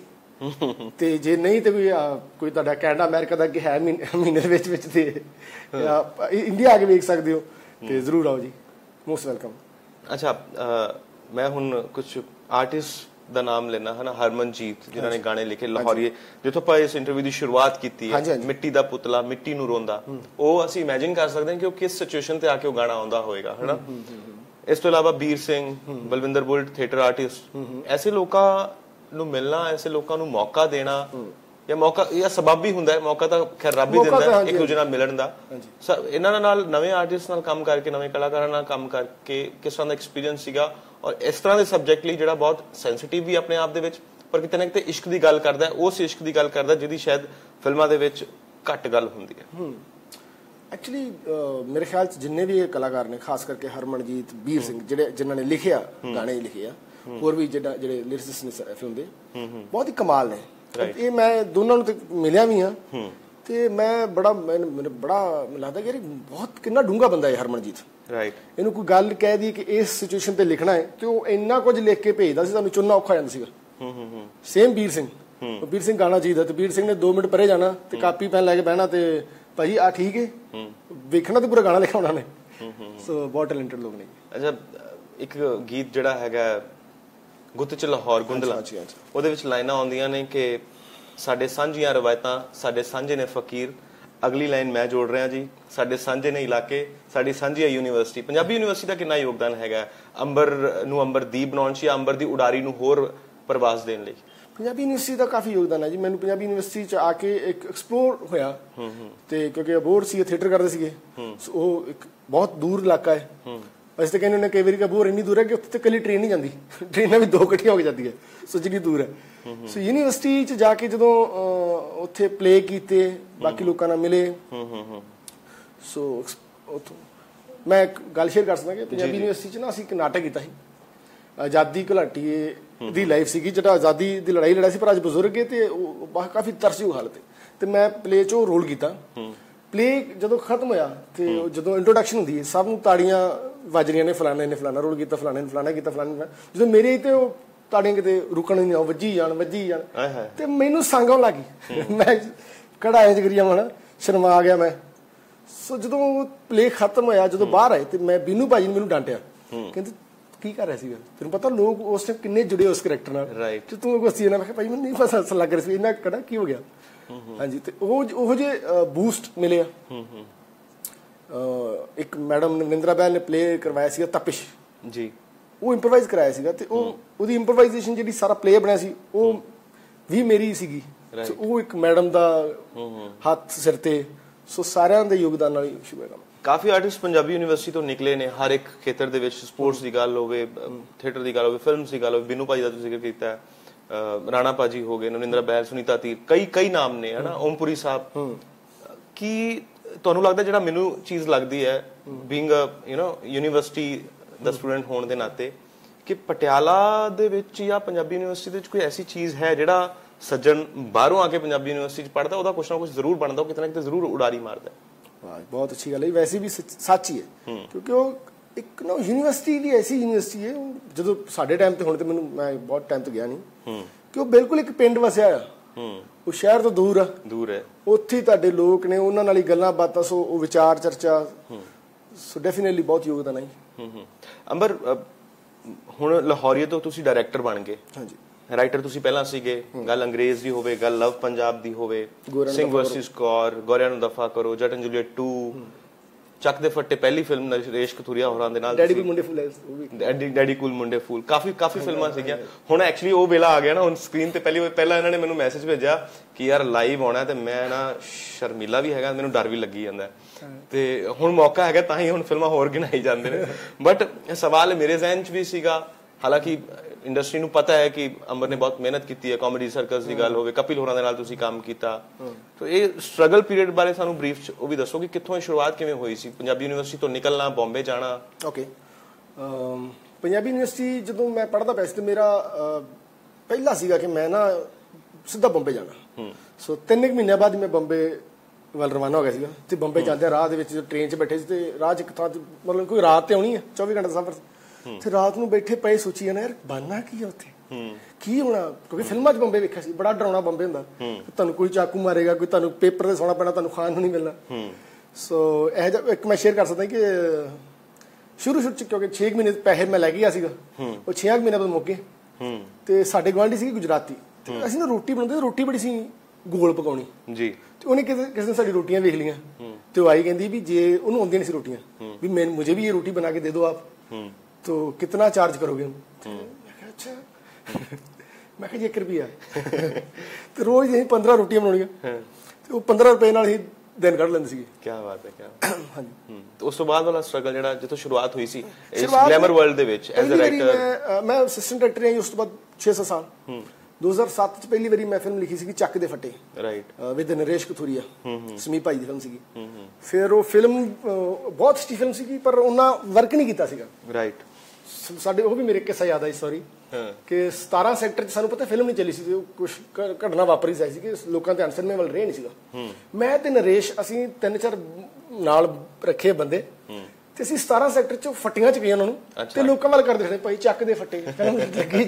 ਤੇ ਜੇ ਨਹੀਂ ਤੇ ਕੋਈ ਕੋਈ ਤੁਹਾਡਾ ਕੈਨੇਡਾ, ਅਮਰੀਕਾ ਦਾ ਅੱਗੇ ਹੈ ਮਹੀਨੇ ਦੇ ਵਿੱਚ ਵਿੱਚ ਤੇ ਇੰਡੀਆ ਆ ਕੇ ਵੇਖ ਸਕਦੇ ਹੋ, ਤੇ ਜ਼ਰੂਰ ਆਓ ਜੀ, ਮੋਸਟ ਵੈਲਕਮ। ਅੱਛਾ, ਮੈਂ ਹੁਣ ਕੁਝ ਆਰਟਿਸਟ ਦਾ ਨਾਮ ਲੈਣਾ ਹੈ ਨਾ, ਹਰਮਨਜੀਤ ਜਿਨ੍ਹਾਂ ਨੇ ਗਾਣੇ ਲਿਖੇ, ਲਾਹੌਰੀਏ, ਜਿੱਥੋਂ ਆਪਾਂ ਇਸ ਇੰਟਰਵਿਊ ਦੀ ਸ਼ੁਰੂਆਤ ਕੀਤੀ ਹੈ, ਮਿੱਟੀ ਦਾ ਪੁਤਲਾ, ਮਿੱਟੀ ਨੂੰ ਰੋਂਦਾ, ਉਹ ਅਸੀਂ ਇਮੇਜਿਨ ਕਰ ਸਕਦੇ ਹਾਂ ਕਿ ਉਹ ਕਿਸ ਸਿਚੁਏਸ਼ਨ ਤੇ ਆ ਕੇ ਉਹ ਗਾਣਾ ਆਉਂਦਾ ਹੋਏਗਾ, ਹੈ ਨਾ। ਇਸ ਤੋਂ ਇਲਾਵਾ ਬੀਰ ਸਿੰਘ, ਬਲਵਿੰਦਰ ਬੁਲਟ, ਥੀਏਟਰ ਆਰਟਿਸਟ, ਐਸੇ ਲੋਕਾਂ ਨੂੰ ਮਿਲਣਾ, ਐਸੇ ਲੋਕਾਂ ਨੂੰ ਮੌਕਾ ਦੇਣਾ, ਜਾਂ ਮੌਕਾ ਜਾਂ ਸਬਬ ਹੀ ਹੁੰਦਾ ਹੈ, ਮੌਕਾ ਤਾਂ ਖੈਰ ਰੱਬ ਹੀ ਦਿੰਦਾ ਇੱਕ ਦੂਜੇ ਨਾਲ ਮਿਲਣ ਦਾ। ਇਹਨਾਂ ਨਾਲ, ਨਵੇਂ ਆਰਟਿਸਟ ਨਾਲ ਕੰਮ ਕਰਕੇ, ਨਵੇਂ ਕਲਾਕਾਰਾਂ ਨਾਲ ਕੰਮ ਕਰਕੇ ਕਿਸ ਤਰ੍ਹਾਂ ਦਾ ਐਕਸਪੀਰੀਅੰਸ ਸੀਗਾ, ਔਰ ਇਸ ਤਰ੍ਹਾਂ ਦੇ ਸਬਜੈਕਟ ਲਈ ਜਿਹੜਾ ਬਹੁਤ ਸੈਂਸਿਟਿਵ ਵੀ ਆਪਣੇ ਆਪ ਦੇ ਵਿੱਚ, ਪਰ ਕਿਤੇ ਨਾ ਕਿਤੇ ਇਸ਼ਕ ਦੀ ਗੱਲ ਕਰਦਾ, ਉਸ ਇਸ਼ਕ ਦੀ ਗੱਲ ਕਰਦਾ ਜਿਹਦੀ ਸ਼ਾਇਦ ਫਿਲਮਾਂ ਦੇ ਵਿੱਚ ਘੱਟ ਗੱਲ ਹੁੰਦੀ ਹੈ। ਐਕਚੁਅਲੀ ਮੇਰੇ ਖਿਆਲ 'ਚ ਜਿੰਨੇ ਵੀ ਇਹ ਕਲਾਕਾਰ ਨੇ, ਖਾਸ ਕਰਕੇ ਹਰਮਨਜੀਤ, ਬੀਰ ਸਿੰਘ, ਜਿਹੜੇ ਜਿਨ੍ਹਾਂ ਨੇ ਲਿਖਿਆ ਗਾਣੇ ਲਿਖੇ ਆ, ਹੋਰ ਵੀ ਜਿਹੜਾ ਜਿਹੜੇ ਲਿਰਿਸਿਸਟ ਨੇ ਫਿਲਮ ਦੇ, ਬਹੁਤ ਹੀ ਕਮਾਲ ਨੇ। ਇਹ ਮੈਂ ਦੋਨਾਂ ਨੂੰ ਤੇ ਮਿਲਿਆ ਵੀ ਹਾਂ, ਤੇ ਮੈਂ ਬੜਾ ਮੈਨੂੰ ਬੜਾ ਲੱਗਦਾ ਕਿ ਬਹੁਤ ਕਿੰਨਾ ਡੂੰਘਾ ਬੰਦਾ ਹੈ ਹਰਮਨਜੀਤ। ਰਾਈਟ। ਇਹਨੂੰ ਕੋਈ ਗੱਲ ਕਹਿ ਦੀ ਕਿ ਇਸ ਸਿਚੁਏਸ਼ਨ ਤੇ ਲਿਖਣਾ ਹੈ, ਤੇ ਉਹ ਇੰਨਾ ਕੁਝ ਲਿਖ ਕੇ ਭੇਜਦਾ ਸੀ, ਤੁਹਾਨੂੰ ਚੁਣਨਾ ਔਖਾ ਜਾਂਦਾ ਸੀਗਾ। ਸੇਮ ਬੀਰ ਸਿੰਘ, ਬੀਰ ਸਿੰਘ ਗਾਣਾ ਚਾਹੀਦਾ ਤੇ ਬੀਰ ਸਿੰਘ ਨੇ ਦੋ ਮਿੰਟ ਪਰੇ ਜਾਣਾ ਤੇ ਕਾਪੀ ਪੈਨ ਲੈ ਕੇ ਬਹਿਣਾ ਤੇ ਭਾਈ ਆ ਠੀਕ ਹੈ, ਵੇਖਣਾ ਤੇ ਪੂਰਾ ਗਾਣਾ ਲਿਖਿਆ ਉਹਨਾਂ ਨੇ। ਸੋ ਬਹੁਤ ਟੈਲੈਂਟਡ ਲੋਕ ਨੇ। ਅੱਛਾ, ਇੱਕ ਗੀਤ ਜਿਹੜਾ ਹੈਗਾ ਗੁੱਤ ਚ ਲਾਹੌਰ ਗੁੰਦਲਾ, ਉਹਦੇ ਵਿੱਚ ਲਾਈਨਾਂ ਆਉਂਦੀਆਂ ਨੇ ਕਿ ਸਾਡੇ ਸਾਂਝੀਆਂ ਰਵਾਇਤਾਂ, ਸਾਡੇ ਸਾਂਝੇ ਨੇ ਫਕੀਰ। ਅਗਲੀ ਲਾਈਨ ਮੈਂ ਜੋੜ ਰਿਹਾ ਜੀ, ਸਾਡੇ ਸਾਂਝੇ ਨੇ ਇਲਾਕੇ, ਸਾਡੀ ਸਾਂਝੀ ਹੈ ਯੂਨੀਵਰਸਿਟੀ। ਪੰਜਾਬੀ ਯੂਨੀਵਰਸਿਟੀ ਦਾ ਕਿੰਨਾ ਯੋਗਦਾਨ ਹੈਗਾ ਅੰਬਰ ਨੂੰ ਅੰਬਰਦੀਪ ਬਣਾਉਣ 'ਚ, ਜਾਂ ਅੰਬਰ ਦੀ ਉਡਾਰੀ ਨੂੰ ਹੋਰ ਪ੍ਰਵਾਸ ਦੇਣ ਲਈ? ਪੰਜਾਬੀ ਯੂਨੀਵਰਸਿਟੀ ਦਾ ਕਾਫੀ ਯੋਗਦਾਨ ਹੈ ਜੀ। ਮੈਨੂੰ ਪੰਜਾਬੀ ਯੂਨੀਵਰਸਿਟੀ 'ਚ ਆ ਕੇ ਇੱਕ ਐਕਸਪਲੋਰ ਹੋਇਆ, ਤੇ ਕਿਉਂਕਿ ਅਬੋਹਰ ਸੀ, ਥੀਏਟਰ ਕਰਦੇ ਸੀਗੇ, ਉਹ ਇੱਕ ਬਹੁਤ ਦੂਰ ਇਲਾਕਾ ਹੈ। ਅਸੀਂ ਤਾਂ ਕਹਿੰਦੇ ਹੁੰਦੇ ਕਈ ਵਾਰੀ ਅਬੋਹਰ ਇੰਨੀ ਦੂਰ ਹੈ ਕਿ ਉੱਥੇ ਤੇ ਇਕੱਲੀ ਟ੍ਰੇਨ ਨਹੀਂ ਜਾਂਦੀ, ਟ੍ਰੇਨਾਂ ਵੀ ਦੋ ਇਕੱਠੀਆਂ ਹੋ ਕੇ ਜਾਂਦੀਆਂ, ਸੋ ਜਿੰਨੀ ਦੂਰ ਹੈ। ਸੋ ਯੂਨੀਵਰਸਿਟੀ 'ਚ ਜਾ ਕੇ ਜਦੋਂ ਉੱਥੇ ਪਲੇ ਕੀਤੇ, ਬਾਕੀ ਲੋਕਾਂ ਨਾਲ ਮਿਲੇ, ਸੋ ਉੱਥੋਂ ਮੈਂ ਇੱਕ ਗੱਲ ਸ਼ੇਅਰ ਕਰ ਸਕਦਾ ਕਿ ਪੰਜਾਬੀ ਯੂਨੀਵਰਸਿਟੀ 'ਚ ਨਾ ਅਸੀਂ ਇੱਕ ਨਾਟਕ ਕੀਤਾ ਸੀ, ਆਜ਼ਾਦੀ ਘੁਲਾਟੀਏ ਦੀ ਲਾਈਫ ਸੀਗੀ, ਜਿਹੜਾ ਆਜ਼ਾਦੀ ਦੀ ਲੜਾਈ ਲੜਿਆ ਸੀ, ਪਰ ਅੱਜ ਬਜ਼ੁਰਗ ਹੈ ਤੇ ਉਹ ਕਾਫੀ ਤਰਸਯੋਗ ਹਾਲਤ ਹੈ, ਤੇ ਮੈਂ ਪਲੇ 'ਚ ਉਹ ਰੋਲ ਕੀਤਾ। ਪਲੇ ਜਦੋਂ ਖਤਮ ਹੋਇਆ ਤੇ ਜਦੋਂ ਇੰਟਰੋਡਕਸ਼ਨ ਹੁੰਦੀ ਹੈ, ਸਭ ਨੂੰ ਤਾੜੀਆਂ ਵੱਜ ਰਹੀਆਂ ਨੇ, ਫਲਾਣੇ ਨੇ ਫਲਾਣਾ ਰੋਲ ਕੀਤਾ, ਫਲਾਣੇ ਨੇ ਫਲਾਣਾ ਕੀਤਾ, ਫਲਾਣੇ ਨੇ। ਜਦੋਂ ਮੇਰੇ ਤੇ ਉਹ ਤਾੜੀਆਂ ਕਿਤੇ ਰੁਕਣ ਨਹੀਂ, ਵੱਜੀ ਜਾਣ ਵੱਜੀ ਜਾਣ, ਤੇ ਮੈਨੂੰ ਸੰਗ ਆਉਣ ਲੱਗ ਗਈ। ਮੈਂ ਕੜਾ ਇੰਝ ਕਰੀ ਜਾਵਾਂ, ਸ਼ਰਮਾ ਆ ਗਿਆ ਮੈਂ। ਸੋ ਜਦੋਂ ਪਲੇ ਖਤਮ ਹੋਇਆ, ਜਦੋਂ ਬਾਹਰ ਆਏ, ਤੇ ਮੈਂ ਬੀਨੂ ਭਾਜੀ ਨੇ ਮੈਨੂੰ ਡਾਂਟਿਆ, ਕਹਿੰਦੇ ਕੀ ਕਰ ਰਿਹਾ ਸੀਗਾ, ਤੈਨੂੰ ਪਤਾ ਲੋਕ ਉਸ ਟਾਈਮ ਕਿੰਨੇ ਜੁੜੇ ਉਸ ਕਰੈਕਟਰ ਨਾਲ, ਤੇ ਤੂੰ ਕੁਛ ਸੀ ਨਾ। ਮੈਂ ਕਿਹਾ ਭਾਈ ਮੈਨੂੰ ਨਹੀਂ ਪਤਾ ਲੱਗ ਰਿਹਾ ਸੀ, ਇੰਨਾ ਕੜਾ ਕੀ ਹੋ ਗਿਆ। ਹਾਂਜੀ, ਤੇ ਉਹ ਉਹੋ ਜਿਹੇ ਬੂਸਟ ਮਿਲੇ ਆ। ਇੱਕ ਮੈਡਮ ਨਰਿੰਦਰਾ ਬੈਲ ਨੇ ਪਲੇ ਕਰਵਾਇਆ ਸੀਗਾ ਤਪਿਸ਼ ਜੀ, ਉਹ ਇੰਪਰੋਵਾਈਜ਼ ਕਰਾਇਆ ਸੀਗਾ, ਤੇ ਉਹ ਉਹਦੀ ਇੰਪਰੋਵਾਈਜ਼ੇਸ਼ਨ ਜਿਹੜੀ ਸਾਰਾ ਪਲੇ ਬਣਿਆ ਸੀ ਉਹ ਵੀ ਮੇਰੀ ਸੀਗੀ। ਉਹ ਇੱਕ ਮੈਡਮ ਦਾ ਹੱਥ ਸਿਰ ਤੇ, ਸੋ ਸਾਰਿਆਂ ਦੇ ਯੋਗਦਾਨ ਨਾਲ ਹੀ ਸ਼ੁਰੂ ਹੋਇਆ। ਕਾਫੀ ਆਰਟਿਸਟ ਪੰਜਾਬੀ ਯੂਨੀਵਰਸਿਟੀ ਤੋਂ ਨਿਕਲੇ ਨੇ, ਹਰ ਇੱਕ ਖੇਤਰ ਦੇ ਵਿੱਚ, ਸਪੋਰਟਸ ਦੀ ਗੱਲ ਹੋਵੇ, ਥੀਏਟਰ ਦੀ ਗੱਲ ਹੋਵੇ, ਫਿਲਮਸ ਦੀ ਗੱਲ ਹੋਵੇ। ਬਿੰਨੂ ਭਾਜੀ ਦਾ ਤੁਸੀਂ ਜ਼ਿਕਰ ਕੀਤਾ, ਰਾਣਾ ਭਾਜੀ ਹੋ ਗਏ, ਨਰਿੰਦਰਾ ਬੈਲ, ਸੁਨੀਤਾ ਤੀਰ, ਕਈ ਕਈ ਨਾਮ ਨੇ, ਹੈ ਨਾ, ਓਮਪੁਰੀ ਸਾਹਿਬ। ਕੀ ਤੁਹਾਨੂੰ ਲੱਗਦਾ, ਜਿਹੜਾ ਮੈਨੂੰ ਚੀਜ਼ ਲੱਗਦੀ ਹੈ ਬੀਇੰਗ ਯੂ ਨੋ ਯੂਨੀਵਰਸਿਟੀ ਦਾ ਸਟੂਡੈਂਟ ਹੋਣ ਦੇ ਨਾਤੇ, ਕਿ ਪਟਿਆਲਾ ਦੇ ਵਿੱਚ ਜਾਂ ਪੰਜਾਬੀ ਯੂਨੀਵਰਸਿਟੀ ਦੇ ਵਿੱਚ ਕੋਈ ਐਸੀ ਚੀਜ਼ ਹੈ ਜਿਹੜਾ ਸੱਜਣ ਬਾਹਰੋਂ ਆ ਕੇ ਪੰਜਾਬੀ ਯੂਨੀਵਰਸਿਟੀ 'ਚ ਪੜ੍ਹਦਾ, ਉਹਦਾ ਕੁਛ ਨਾ ਕੁਛ ਜ਼ਰੂਰ ਬਣਦਾ, ਉਹ ਕਿਤੇ ਨਾ ਕਿਤੇ ਜ਼ਰੂਰ ਉਡਾਰੀ ਮਾਰਦਾ। ਬਹੁਤ ਅੱਛੀ ਗੱਲ ਹੈ, ਵੈਸੇ ਵੀ ਸੱਚ ਹੀ ਹੈ, ਕਿਉਂਕਿ ਉਹ ਇੱਕ ਨਾ ਯੂਨੀਵਰਸਿਟੀ ਵੀ ਐਸੀ ਯੂਨੀਵਰਸਿਟੀ ਹੈ, ਜਦੋਂ ਸਾਡੇ ਟਾਈਮ ਤੇ, ਹੁਣ ਤੇ ਮੈਨੂੰ ਮੈਂ ਬਹੁਤ ਟਾਈਮ ਤੋਂ ਗਿਆ ਨਹੀਂ, ਕਿ ਉਹ ਬਿਲਕੁਲ ਇੱਕ ਪਿੰਡ ਵਸਿਆ ਆ, ਉਹ ਸ਼ਹਿਰ ਤੋਂ ਦੂਰ ਆ, ਦੂਰ ਹੈ, ਉੱਥੇ ਤੁਹਾਡੇ ਲੋਕ ਨੇ, ਉਹਨਾਂ ਨਾਲ ਹੀ ਗੱਲਾਂ ਬਾਤਾਂ, ਸੋ ਉਹ ਵਿਚਾਰ ਚਰਚਾ, ਸੋ ਡੈਫੀਨੇਟਲੀ ਬਹੁਤ ਯੋਗਦਾਨ ਹੈ। ਅੰਬਰ, ਹੁਣ ਲਾਹੌਰੀਏ ਤੋਂ ਤੁਸੀਂ ਡਾਇਰੈਕਟਰ ਬਣ ਗਏ। ਹਾਂਜੀ। ਰਾਈਟਰ ਤੁਸੀਂ ਪਹਿਲਾਂ ਸੀਗੇ, ਗੱਲ ਅੰਗਰੇਜ਼ ਦੀ ਹੋਵੇ, ਗੱਲ ਲਵ ਪੰਜਾਬ ਦੀ ਹੋਵੇ, ਸਿੰਘ ਵਰਸਸ ਕੌਰ, ਗੋਰਿਆਂ ਨੂੰ ਦਫਾ ਕਰੋ, ਜੱਟ ਐਂਡ ਜੂਲੀਅਟ ਟੂ, ਚੱਕ ਦੇ ਫੱਟੇ ਪਹਿਲੀ ਫਿਲਮ ਨਰੇਸ਼ ਕਥੂਰੀਆ ਹੋਰਾਂ ਦੇ ਨਾਲ, ਡੈਡੀ ਕੂਲ ਮੁੰਡੇ ਫੂਲ, ਉਹ ਵੀ ਡੈਡੀ ਡੈਡੀ ਕੂਲ ਮੁੰਡੇ ਫੂਲ, ਕਾਫੀ ਕਾਫੀ ਫਿਲਮਾਂ ਸੀਗੀਆਂ। ਹੁਣ ਐਕਚੁਅਲੀ ਉਹ ਵੇਲਾ ਆ ਗਿਆ ਨਾ, ਹੁਣ ਸਕਰੀਨ ਤੇ ਪਹਿਲੀ ਪਹਿਲਾਂ ਇਹਨਾਂ ਨੇ ਮੈਨੂੰ ਮੈਸੇਜ ਭੇਜਿਆ ਕਿ ਯਾਰ ਲਾਈਵ ਆਉਣਾ, ਤੇ ਮੈਂ ਨਾ ਸ਼ਰਮੀਲਾ ਵੀ ਹੈਗਾ, ਮੈਨੂੰ ਡਰ ਵੀ ਲੱਗੀ ਜਾਂਦਾ, ਤੇ ਹੁਣ ਮੌਕਾ ਹੈਗਾ ਤਾਂ ਹੀ ਹੁਣ ਫਿਲਮਾਂ ਹੋਰ ਗਿਣਾਈ ਜਾਂਦੇ ਨੇ। ਬਟ ਸਵਾਲ ਮੇਰੇ ਜ਼ਹਿਨ 'ਚ ਵੀ ਸੀਗਾ, ਹਾਲਾਂਕਿ ਇੰਡਸਟਰੀ ਨੂੰ ਪਤਾ ਹੈ ਕਿ ਅੰਬਰ ਨੇ ਬਹੁਤ ਮਿਹਨਤ ਕੀਤੀ ਹੈ, ਕਾਮੇਡੀ ਸਰਕਸ ਦੀ ਗੱਲ ਹੋਵੇ, ਕਪਿਲ ਹੋਰਾਂ ਦੇ ਨਾਲ ਤੁਸੀਂ ਕੰਮ ਕੀਤਾ, ਤਾਂ ਇਹ ਸਟਰਗਲ ਪੀਰੀਅਡ ਬਾਰੇ ਸਾਨੂੰ ਬਰੀਫ 'ਚ ਉਹ ਵੀ ਦੱਸੋ ਕਿ ਕਿੱਥੋਂ ਇਹ ਸ਼ੁਰੂਆਤ ਕਿਵੇਂ ਹੋਈ ਸੀ, ਪੰਜਾਬੀ ਯੂਨੀਵਰਸਿਟੀ ਤੋਂ ਨਿਕਲਣਾ, ਬੰਬੇ ਜਾਣਾ। ਓਕੇ, ਪੰਜਾਬੀ ਯੂਨੀਵਰਸਿਟੀ ਜਦੋਂ ਮੈਂ ਪੜ੍ਹਦਾ ਪਿਆ ਸੀ ਤੇ ਮੇਰਾ ਪਹਿਲਾ ਸੀਗਾ ਕਿ ਮੈਂ ਨਾ ਸਿੱਧਾ ਬੰਬੇ ਜਾਣਾ। ਸੋ ਤਿੰਨ ਕੁ ਮਹੀਨਿਆਂ ਬਾਅਦ ਮੈਂ ਬੰਬੇ ਵੱਲ ਰਵਾਨਾ ਹੋ ਗਿਆ ਸੀਗਾ, ਤੇ ਬੰਬੇ ਜਾਂਦੇ ਰਾਹ ਦੇ ਵਿੱਚ ਟ੍ਰੇਨ 'ਚ ਬੈਠੇ ਸੀ, ਤੇ ਰਾਹ 'ਚ ਇੱਕ ਥਾਂ ਮਤਲਬ ਕੋਈ ਰਾਤ ਤੇ ਆਉਣੀ ਹੈ, ਚੌਵੀ ਘੰਟੇ ਦਾ ਸਫ਼ਰ, ਤੇ ਰਾਤ ਨੂੰ ਬੈਠੇ ਪਏ ਸੋਚੀ ਜਾਣਾ ਯਾਰ ਬਣਨਾ ਕੀ ਆ ਉੱਥੇ, ਕੀ ਹੋਣਾ, ਕਿਉਂਕਿ ਫਿਲਮਾਂ 'ਚ ਬੰਬੇ ਵੇਖਿਆ ਸੀ, ਬੜਾ ਡਰਾਉਣਾ ਬੰਬੇ ਹੁੰਦਾ, ਤੁਹਾਨੂੰ ਕੋਈ ਚਾਕੂ ਮਾਰੇਗਾ, ਕੋਈ ਤੁਹਾਨੂੰ ਪੇਪਰ ਤੇ ਸੌਣਾ ਪੈਣਾ, ਤੁਹਾਨੂੰ ਖਾਣ ਨੂੰ ਨਹੀਂ ਮਿਲਣਾ। ਸੋ ਇਹੋ ਜਿਹਾ ਇੱਕ ਮੈਂ ਸ਼ੇਅਰ ਕਰ ਸਕਦਾ ਕਿ ਸ਼ੁਰੂ ਸ਼ੁਰੂ 'ਚ ਕਿਉਂਕਿ ਛੇ ਮਹੀਨੇ ਪੈਸੇ ਮੈਂ ਲੈ ਗਿਆ ਸੀਗਾ, ਉਹ ਛੇ ਮਹੀਨੇ ਬਾਅਦ ਮੁੱਕ ਗਏ, ਤੇ ਸਾਡੇ ਗੁਆਂਢੀ ਸੀ ਗੁਜਰਾਤੀ, ਤੇ ਅਸੀਂ ਨਾ ਰੋਟੀ ਬਣਾਉਂਦੇ, ਰੋਟੀ ਬੜੀ ਸੀ ਗੋਲ ਪਕਾਉਣੀ ਜੀ, ਤੇ ਉਹਨੇ ਕਿਸੇ ਕਿਸੇ ਨੇ ਸਾਡੀ ਰੋਟੀਆਂ ਵੇਖ ਲਈਆਂ, ਤੇ ਉਹ ਆਈ ਕਹਿੰਦੀ ਵੀ ਜੇ ਉਹਨੂੰ ਆਉਂਦੀਆਂ ਨਹੀਂ ਸੀ ਰੋਟੀਆਂ, ਵੀ ਮੈਂ ਮੁਝੇ ਵੀ ਇਹ ਰੋਟੀ ਬਣਾ ਕੇ ਦੇ ਦਿਓ ਆਪ, तो कितना चार्ज करोगे? अच्छा मैं कहा एक रुपया तो रोज यही पंद्रह रोटियां बनाउणियां, ਤੇ ਉਹ पंद्रह रुपए ਨਾਲ ਹੀ ਦਿਨ ਕੱਢ ਲੈਂਦੇ ਸੀਗੇ। ਕੀ ਬਾਤ ਹੈ, ਕੀ ਹਾਂਜੀ। ਤੇ ਉਸ ਤੋਂ ਬਾਅਦ ਵਾਲਾ ਸਟਰਗਲ ਜਿਹੜਾ ਜਿੱਥੋਂ ਸ਼ੁਰੂਆਤ ਹੋਈ ਸੀ ਇਸ ਗਲੈਮਰ ਵਰਲਡ ਦੇ ਵਿੱਚ ਐਜ਼ ਅ ਰਾਈਟਰ, ਮੈਂ ਅਸਿਸਟੈਂਟ ਡਾਇਰੈਕਟਰ ਹਾਂ ਉਸ ਤੋਂ ਬਾਅਦ ਛੇ ਸੱਤ ਸਾਲ। ਦੋ ਹਜ਼ਾਰ ਸੱਤ 'ਚ ਪਹਿਲੀ ਵਾਰੀ ਮੈਂ ਫਿਲਮ ਲਿਖੀ ਸੀਗੀ ਚੱਕ ਦੇ ਫੱਟੇ, ਰਾਈਟ, ਵਿਦ ਨਰੇਸ਼ ਕਥੂਰੀਆ, ਸਮੀਪ ਭਾਈ ਦੀ ਫਿਲਮ ਸੀਗੀ। ਫਿਰ ਉਹ ਫਿਲਮ ਬਹੁਤ ਅੱਛੀ ਫਿਲਮ ਸੀਗੀ, ਪਰ ਉਹਨਾਂ ਵਰਕ ਨਹੀਂ ਕੀਤਾ ਸੀਗਾ, ਰਾਈਟ। ਸਾਡੇ ਉਹ ਵੀ ਮੇਰੇ ਕਿੱਸਾ ਯਾਦ ਆਈ, ਸੌਰੀ, ਕਿ ਸਤਾਰਾਂ ਸੈਕਟਰ 'ਚ ਸਾਨੂੰ ਪਤਾ ਫਿਲਮ ਨਹੀਂ ਚੱਲੀ ਸੀ, ਕੁਛ ਘਟਨਾ ਵਾਪਰੀ ਸੀ ਸੀ ਕਿ ਲੋਕਾਂ ਧਿਆਨ ਸਿਨੇਮੇ ਵੱਲ ਰਹੇ ਨਹੀਂ ਸੀਗਾ। ਮੈਂ ਤੇ ਨਰੇਸ਼ ਅਸੀਂ ਤਿੰਨ ਚਾਰ ਨਾਲ ਰੱਖੇ ਬੰਦੇ, ਤੇ ਅਸੀਂ ਸਤਾਰਾਂ ਸੈਕਟਰ 'ਚ ਫੱਟੀਆਂ 'ਚ ਗਏ ਉਹਨਾਂ ਨੂੰ, ਤੇ ਲੋਕਾਂ ਵੱਲ ਕਰਦੇ ਭਾਈ ਚੱਕ ਦੇ ਫੱਟੇ ਲੱਗੀ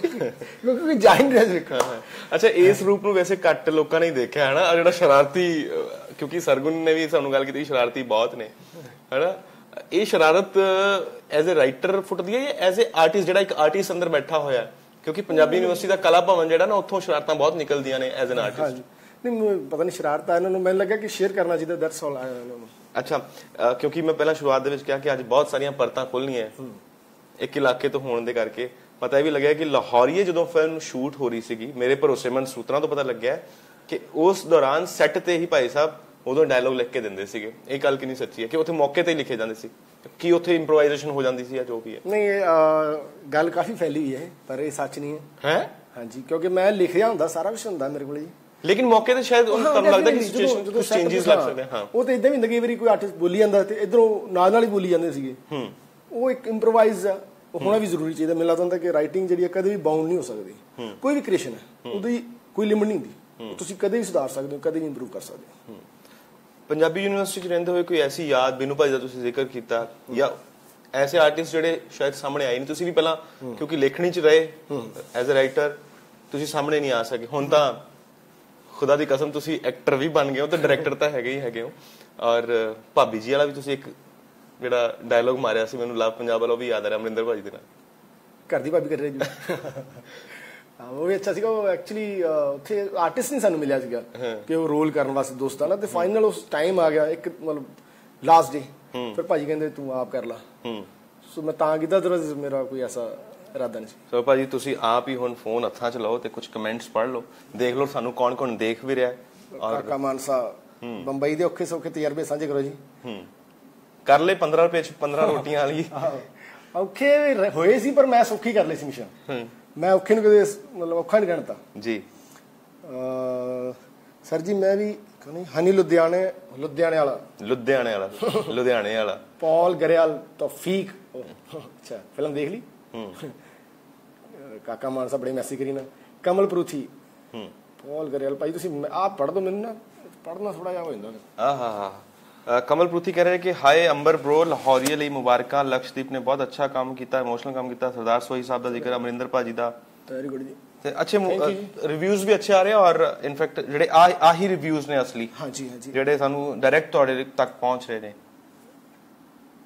ਕਿਉਂਕਿ ਜਾ ਹੀ ਨਹੀਂ ਰਹੇ। ਅੱਛਾ, ਇਸ ਰੂਪ ਨੂੰ ਵੈਸੇ ਘੱਟ ਲੋਕਾਂ ਨੇ ਦੇਖਿਆ ਹੈ ਨਾ, ਜਿਹੜਾ ਸ਼ਰਾਰਤੀ, ਕਿਉਂਕਿ ਸਰਗੁਣ ਨੇ ਵੀ ਸਾਨੂੰ ਗੱਲ ਕੀਤੀ ਸ਼ਰਾਰਤੀ ਬਹੁਤ ਨੇ, ਹੈਨਾ, ਇਹ ਸ਼ਰਾਰਤ ਐਜ਼ ਅ ਰਾਈਟਰ ਫੁੱਟਦੀ ਹੈ ਜਾਂ ਐਜ਼ ਅ ਆਰਟਿਸਟ, ਜਿਹੜਾ ਇੱਕ ਆਰਟਿਸਟ ਅੰਦਰ ਬੈਠਾ ਹੋਇਆ, ਕਿਉਂਕਿ ਪੰਜਾਬੀ ਯੂਨੀਵਰਸਿਟੀ ਦਾ ਕਲਾ ਭਵਨ ਜਿਹੜਾ ਨਾ, ਉੱਥੋਂ ਸ਼ਰਾਰਤਾਂ ਬਹੁਤ ਨਿਕਲਦੀਆਂ ਨੇ ਐਜ਼ ਐਨ ਆਰਟਿਸਟ। ਨਹੀਂ ਪਤਾ ਨਹੀਂ ਸ਼ਰਾਰਤਾਂ ਇਹਨਾਂ ਨੂੰ ਮੈਨੂੰ ਲੱਗਾ ਕਿ ਸ਼ੇਅਰ ਕਰਨਾ ਚਾਹੀਦਾ, ਦੈਟਸ ਆਲ ਆਇਆ ਇਹਨਾਂ ਨੂੰ। ਅੱਛਾ, ਕਿਉਂਕਿ ਮੈਂ ਪਹਿਲਾਂ ਸ਼ੁਰੂਆਤ ਦੇ ਵਿੱਚ ਕਿਹਾ ਕਿ ਅੱਜ ਬਹੁਤ ਸਾਰੀਆਂ ਪਰਤਾਂ ਖੁੱਲ੍ਹਣੀਆਂ ਇੱਕ ਇਲਾਕੇ ਤੋਂ ਹੋਣ ਦੇ ਕਰਕੇ, ਪਤਾ ਇਹ ਵੀ ਲੱਗਿਆ ਕਿ ਲਾਹੌਰੀਏ ਜਦੋਂ ਫਿਲਮ ਸ਼ੂਟ ਹੋ ਰਹੀ ਸੀਗੀ, ਮੇਰੇ ਭਰੋਸੇਮੰਦ ਸੂਤਰਾਂ ਤੋਂ ਪਤਾ ਲੱਗਿਆ ਕਿ ਉਸ ਦੌਰਾਨ ਸੈੱਟ ਤੇ ਹੀ ਭਾਈ ਸਾਹਿਬ ਉਦੋਂ ਡਾਇਲੋਗ ਲਿਖ ਕੇ ਦਿੰਦੇ ਸੀਗੇ। ਇਹ ਗੱਲ ਕਿੰਨੀ ਸੱਚੀ ਹੈ ਕਿ ਉੱਥੇ ਮੌਕੇ ਤੇ ਹੀ ਲਿਖੇ ਜਾਂਦੇ ਸੀ, ਕੀ ਉੱਥੇ ਇੰਪਰੋਵਾਈਜ਼ੇਸ਼ਨ ਹੋ ਜਾਂਦੀ ਸੀ ਜਾਂ ਜੋ ਵੀ ਹੈ? ਨਹੀਂ, ਇਹ ਗੱਲ ਕਾਫੀ ਫੈਲੀ ਹੋਈ ਹੈ, ਪਰ ਇਹ ਸੱਚ ਨਹੀਂ ਹੈ। ਹੈ ਹਾਂਜੀ, ਕਿਉਂਕਿ ਮੈਂ ਲਿਖਿਆ ਹੁੰਦਾ, ਸਾਰਾ ਕੁਝ ਹੁੰਦਾ ਮੇਰੇ ਕੋਲ ਜੀ, ਲੇਕਿਨ ਮੌਕੇ ਤੇ ਸ਼ਾਇਦ ਤੁਹਾਨੂੰ ਲੱਗਦਾ ਕਿ ਸਿਚੁਏਸ਼ਨ ਕੁਝ ਚੇਂਜਸ ਲੱਗ ਸਕਦੇ। ਹਾਂ, ਉਹ ਤਾਂ ਇਦਾਂ ਵੀ ਕਈ ਵਾਰੀ ਕੋਈ ਆਰਟਿਸਟ ਬੋਲੀ ਜਾਂਦਾ ਤੇ ਇਧਰੋਂ ਨਾਲ ਨਾਲ ਹੀ ਬੋਲੀ ਜਾਂਦੇ ਸੀਗੇ। ਉਹ ਇੱਕ ਇੰਪਰੋਵਾਈਜ਼ ਹੋਣਾ ਵੀ ਜ਼ਰੂਰੀ ਚਾਹੀਦਾ। ਮੈਨੂੰ ਲੱਗਦਾ ਕਿ ਰਾਈਟਿੰਗ ਜਿਹੜੀ ਹੈ ਕਦੇ ਵੀ ਬਾਉਂਡ ਨਹੀਂ ਹੋ ਸਕਦੀ, ਕੋਈ ਵੀ ਕ੍ਰੀਏਸ਼ਨ ਹੈ ਉਹਦੀ ਕੋਈ ਲਿਮਿਟ ਨਹੀਂ ਹੁੰਦੀ, ਤੁਸੀਂ ਕਦੇ ਵੀ ਸੁਧਾਰ ਸਕਦੇ ਹੋ, ਕਦੇ ਵੀ ਇੰਪਰੂਵ ਕਰ ਸਕਦੇ ਹੋ। ਪੰਜਾਬੀ ਯੂਨੀਵਰਸਿਟੀ 'ਚ ਰਹਿੰਦੇ ਹੋਏ ਕੋਈ ਐਸੀ ਯਾਦ, ਬਿਨੂ ਭਾਈ ਦਾ ਤੁਸੀਂ ਜ਼ਿਕਰ ਕੀਤਾ, ਜਾਂ ਐਸੇ ਆਰਟਿਸਟ ਜਿਹੜੇ ਸ਼ਾਇਦ ਸਾਹਮਣੇ ਆਏ ਨਹੀਂ? ਤੁਸੀਂ ਵੀ ਪਹਿਲਾਂ ਕਿਉਂਕਿ ਲੇਖਣੀ 'ਚ ਰਹੇ ਐਜ਼ ਅ ਰਾਈਟਰ, ਤੁਸੀਂ ਸਾਹਮਣੇ ਨਹੀਂ ਆ ਸਕੇ। ਹੁਣ ਤਾਂ ਖੁਦਾ ਦੀ ਕਸਮ ਤੁਸੀਂ ਐਕਟਰ ਵੀ ਬਣ ਗਏ ਹੋ ਤੇ ਡਾਇਰੈਕਟਰ ਤਾਂ ਹੈਗੇ ਹੀ ਹੈਗੇ ਹੋ। ਔਰ ਭਾਬੀ ਜੀ ਵਾਲਾ ਵੀ ਤੁਸੀਂ ਇੱਕ ਜਿਹੜਾ ਡਾਇਲੋਗ ਮਾਰਿਆ ਸੀ ਮੈਨੂੰ ਲਵ ਪੰਜਾਬ ਵਾਲਾ, ਉਹ ਵੀ ਯਾਦ ਆ ਰਿਹਾ ਅਮਰਿੰਦਰ ਭਾਜੀ ਦੇ ਨਾਲ। ਘਰ ਦੀ ਭਾਬੀ ਕਰ ਰਹੇ ਜੀ, ਉਹ ਵੀ ਅੱਛਾ ਸੀਗਾ। ਉਹ ਐਕਚੁਅਲੀ ਉੱਥੇ ਆਰਟਿਸਟ ਨਹੀਂ ਸਾਨੂੰ ਮਿਲਿਆ ਸੀਗਾ ਕਿ ਉਹ ਰੋਲ ਕਰਨ ਵਾਸਤੇ ਦੋਸਤਾਂ ਨਾਲ, ਤੇ ਫਾਈਨਲ ਉਸ ਟਾਈਮ ਆ ਗਿਆ ਇੱਕ ਮਤਲਬ ਲਾਸਟ ਡੇ, ਫਿਰ ਭਾਜੀ ਕਹਿੰਦੇ ਤੂੰ ਆਪ ਕਰ ਲਾ, ਸੋ ਮੈਂ ਤਾਂ ਕੀਤਾ, ਅਦਰਵਾਈਜ਼ ਮੇਰਾ ਕੋਈ ਐਸਾ ਇਰਾਦਾ ਨਹੀਂ ਸੀ। ਸੋ ਭਾਜੀ ਤੁਸੀਂ ਆਪ ਹੀ ਹੁਣ ਫੋਨ ਹੱਥਾਂ 'ਚ ਲਓ ਤੇ ਕੁਝ ਕਮੈਂਟਸ ਪੜ੍ਹ ਲਓ, ਦੇਖ ਲਓ ਸਾਨੂੰ ਕੌਣ ਕੌਣ ਦੇਖ ਵੀ ਰਿਹਾ। ਕਾਕਾ ਮਾਨਸਾ, ਬੰਬਈ ਦੇ ਔਖੇ ਸੌਖੇ ਤਜਰਬੇ ਸਾਂਝੇ ਕਰੋ ਜੀ। ਕਰ ਲੈ ਪੰਦਰਾਂ ਰੁਪਏ 'ਚ ਪੰਦਰਾਂ ਰੋਟੀਆਂ ਵਾਲੀ। ਔਖੇ ਹੋਏ ਸੀ ਪਰ ਮੈਂ ਸੌਖੀ ਕਰ ਲਈ ਸੀ ਮਿਸ਼ਨ, ਮੈਂ ਔਖੇ ਨੂੰ ਕਦੇ ਮਤਲਬ ਔਖਾ ਨਹੀਂ ਗਣਤਾ ਜੀ। ਸਰ ਜੀ ਮੈਂ ਵੀ ਹਨੀ ਲੁਧਿਆਣੇ ਲੁਧਿਆਣੇ ਵਾਲਾ ਲੁਧਿਆਣੇ ਵਾਲਾ ਲੁਧਿਆਣੇ ਵਾਲਾ ਪੌਲ ਗਰੇਵਾਲ ਤੌਫੀਕ, ਅੱਛਾ ਫਿਲਮ ਦੇਖ ਲਈ। ਕਾਕਾ ਮਾਨਸਾ ਬੜੇ ਮੈਸੇਜ ਕਰੀ ਨਾ। ਕਮਲ ਪਰੂਥੀ, ਪੌਲ ਗਰੇਵਾਲ ਭਾਈ ਤੁਸੀਂ ਆਪ ਪੜ੍ਹ ਦੋ, ਮੈਨੂੰ ਨਾ ਪੜ੍ਹਨਾ ਥੋੜਾ ਜਿਹਾ ਹੋ ਜਾਂਦਾ। ਆਹ ਹਾਂ, ਕਮਲ ਪਰੂਥੀ ਕਹਿ ਰਹੇ ਕਿ ਹਾਏ ਅੰਬਰ ਬ੍ਰੋ, ਲਾਹੌਰੀਏ ਲਈ ਮੁਬਾਰਕਾਂ, ਲਕਸ਼ਦੀਪ ਨੇ ਬਹੁਤ ਅੱਛਾ ਕੰਮ ਕੀਤਾ, ਇਮੋਸ਼ਨਲ ਕੰਮ ਕੀਤਾ, ਸਰਦਾਰ ਸੋਹੀ ਸਾਹਿਬ ਦਾ ਜ਼ਿਕਰ, ਅਮਰਿੰਦਰ ਭਾਜੀ ਦਾ, ਵੈਰੀ ਗੁੱਡ ਜੀ, ਤੇ ਅੱਛੇ ਰਿਵਿਊਜ਼ ਵੀ ਅੱਛੇ ਆ ਰਹੇ, ਔਰ ਇਨਫੈਕਟ ਜਿਹੜੇ ਆਹੀ ਰਿਵਿਊਜ਼ ਨੇ ਅਸਲੀ, ਹਾਂਜੀ ਹਾਂਜੀ, ਜਿਹੜੇ ਸਾਨੂੰ ਡਾਇਰੈਕਟ ਤੁਹਾਡੇ ਤੱਕ ਪਹੁੰਚ ਰਹੇ ਨੇ।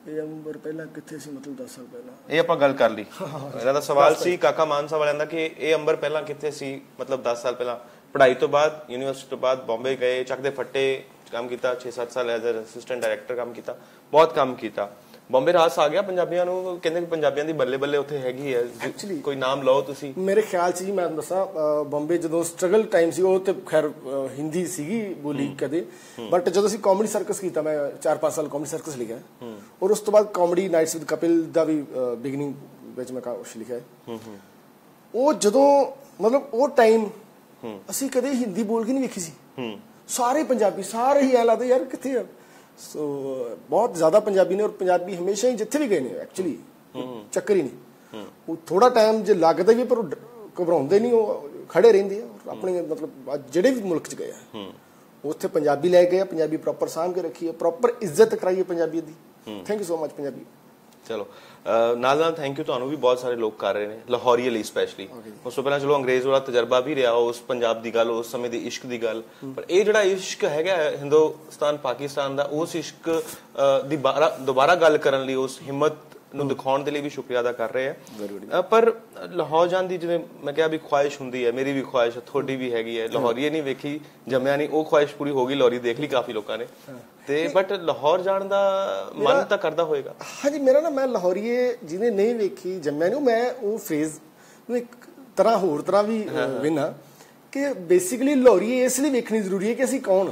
ਇਹ ਅੰਬਰ ਪਹਿਲਾਂ ਕਿੱਥੇ ਸੀ, ਮਤਲਬ ਦਸ ਸਾਲ ਪਹਿਲਾਂ ਇਹ ਆਪਾਂ ਗੱਲ ਕਰ ਲਈ। ਇਹਨਾਂ ਦਾ ਸਵਾਲ ਸੀ ਕਾਕਾ ਮਾਨਸਾ ਵਾਲਿਆਂ ਦਾ ਕਿ ਇਹ ਅੰਬਰ ਪਹਿਲਾਂ ਕਿੱਥੇ ਸੀ, ਮਤਲਬ ਦਸ ਸਾਲ ਪਹਿਲਾਂ ਪੜ੍ਹਾਈ ਤੋਂ ਬਾਅਦ, ਯੂਨੀਵਰਸਿਟੀ ਤੋਂ ਬਾਅਦ ਬੰਬੇ ਗਏ, ਚੱਕ ਦੇ ਫੱਟੇ ਕੰਮ ਕੀਤਾ, ਛੇ ਸੱਤ ਸਾਲ ਐਜ਼ ਅ ਅਸਿਸਟੈਂਟ ਡਾਇਰੈਕਟਰ ਕੰਮ ਕੀਤਾ, ਬਹੁਤ ਕੰਮ ਕੀਤਾ। ਬੰਬੇ ਰਾਸ ਆ ਗਿਆ ਪੰਜਾਬੀਆਂ ਨੂੰ, ਕਹਿੰਦੇ ਪੰਜਾਬੀਆਂ ਦੀ ਬੱਲੇ ਬੱਲੇ ਉੱਥੇ ਹੈਗੀ ਹੈ। ਐਕਚੁਅਲੀ ਕੋਈ ਨਾਮ ਲਓ ਤੁਸੀਂ। ਮੇਰੇ ਖਿਆਲ 'ਚ ਜੀ ਮੈਂ ਦੱਸਾਂ, ਬੰਬੇ ਜਦੋਂ ਸਟਰਗਲ ਟਾਈਮ ਸੀ ਉਹ ਤੇ ਖੈਰ ਹਿੰਦੀ ਸੀਗੀ ਬੋਲੀ ਕਦੇ, ਬਟ ਜਦੋਂ ਅਸੀਂ ਕਾਮੇਡੀ ਸਰਕਸ ਕੀਤਾ, ਮੈਂ ਚਾਰ ਪੰਜ ਸਾਲ ਕਾਮੇਡੀ ਸਰਕਸ ਲਿਖਿਆ, ਔਰ ਉਸ ਤੋਂ ਬਾਅਦ ਕਾਮੇਡੀ ਨਾਈਟਸ ਵਿਦ ਕਪਿਲ ਦਾ ਵੀ ਬਿਗਨਿੰਗ ਵਿੱਚ ਮੈਂ ਕੁਛ ਲਿਖਿਆ। ਉਹ ਜਦੋਂ ਮਤਲਬ ਉਹ ਟਾਈਮ ਅਸੀਂ ਕਦੇ ਹਿੰਦੀ ਬੋਲ ਕੇ ਨਹੀਂ ਵੇਖੀ ਸੀ, ਸਾਰੇ ਪੰਜਾਬੀ, ਸਾਰੇ ਹੀ ਐ ਲੱਗਦਾ ਯਾਰ ਕਿੱਥੇ ਆ। ਸੋ ਬਹੁਤ ਜ਼ਿਆਦਾ ਪੰਜਾਬੀ ਨੇ, ਔਰ ਪੰਜਾਬੀ ਹਮੇਸ਼ਾ ਹੀ ਜਿੱਥੇ ਵੀ ਗਏ ਨੇ ਐਕਚੁਅਲੀ ਚੱਕਰ ਹੀ ਨਹੀਂ। ਉਹ ਥੋੜਾ ਟਾਈਮ ਜੇ ਲੱਗਦਾ ਵੀ ਪਰ ਘਬਰਾਉਂਦੇ ਨਹੀਂ, ਉਹ ਖੜੇ ਰਹਿੰਦੇ ਆ ਆਪਣੇ, ਮਤਲਬ ਜਿਹੜੇ ਵੀ ਮੁਲਕ 'ਚ ਗਏ ਆ ਉੱਥੇ ਪੰਜਾਬੀ ਲੈ ਗਏ, ਪੰਜਾਬੀ ਪ੍ਰੋਪਰ ਸਾਂਭ ਕੇ ਰੱਖੀ ਹੈ, ਪ੍ਰੋਪਰ ਇੱਜ਼ਤ ਕਰਾਈ ਹੈ ਪੰਜਾਬੀ ਦੀ। Thank you so much Punjabi. ਚਲੋ ਨਾਲ ਨਾਲ ਥੈਂਕ ਯੂ ਤੁਹਾਨੂੰ ਵੀ ਬਹੁਤ ਸਾਰੇ ਲੋਕ ਕਰ ਰਹੇ ਨੇ, ਲਾਹੌਰੀਏ ਲਈ ਸਪੈਸ਼ਲੀ। ਉਸ ਤੋਂ ਪਹਿਲਾਂ ਚਲੋ ਅੰਗਰੇਜ਼ ਵਾਲਾ ਤਜਰਬਾ ਵੀ ਰਿਹਾ, ਉਸ ਪੰਜਾਬ ਦੀ ਗੱਲ, ਉਸ ਸਮੇਂ ਦੇ ਇਸ਼ਕ ਦੀ ਗੱਲ, ਪਰ ਇਹ ਜਿਹੜਾ ਇਸ਼ਕ ਹੈਗਾ ਹਿੰਦੁਸਤਾਨ ਪਾਕਿਸਤਾਨ ਦਾ, ਉਸ ਇਸ਼ਕ ਦੀ ਦੁਬਾਰਾ ਗੱਲ ਕਰਨ ਲਈ, ਉਸ ਹਿੰਮਤ ਨੂੰ ਦਿਖਾਉਣ ਦੇ ਲਈ ਵੀ ਸ਼ੁਕਰੀਆ ਅਦਾ ਕਰ ਰਹੇ ਆ। ਪਰ ਲਾਹੌਰ ਜਾਣ ਦੀ ਜਿਵੇਂ ਮੈਂ ਕਿਹਾ ਵੀ ਖੁਆਇਸ਼ ਹੁੰਦੀ ਹੈ, ਮੇਰੀ ਵੀ ਖੁਆਇਸ਼ ਹੈ, ਤੁਹਾਡੀ ਵੀ ਹੈਗੀ ਹੈ। ਲਾਹੌਰੀਏ ਨਹੀਂ ਵੇਖੀ, ਜੰਮਿਆ ਨਹੀਂ, ਉਹ ਖੁਆਇਸ਼ ਪੂਰੀ ਹੋ ਗਈ, ਲਾਹੌਰੀ ਦੇਖ ਲਈ ਕਾਫੀ ਲੋਕਾਂ ਨੇ ਤੇ, ਬਟ ਲਾਹੌਰ ਜਾਣ ਦਾ ਮਨ ਤਾਂ ਕਰਦਾ ਹੋਏਗਾ। ਹਾਂਜੀ ਮੇਰਾ ਨਾ, ਮੈਂ ਲਾਹੌਰੀਏ ਜਿਹਨੇ ਨਹੀਂ ਵੇਖੀ, ਜੰਮਿਆ ਨਹੀਂ, ਮੈਂ ਉਹ ਫਰੇਜ਼ ਨੂੰ ਇੱਕ ਤਰ੍ਹਾਂ ਹੋਰ ਤਰ੍ਹਾਂ ਵੀ ਵੇਖਣਾ ਕਿ ਬੇਸਿਕਲੀ ਲਾਹੌਰੀਏ ਇਸ ਲਈ ਵੇਖਣੀ ਜ਼ਰੂਰੀ ਹੈ ਕਿ ਅਸੀਂ ਕੌਣ,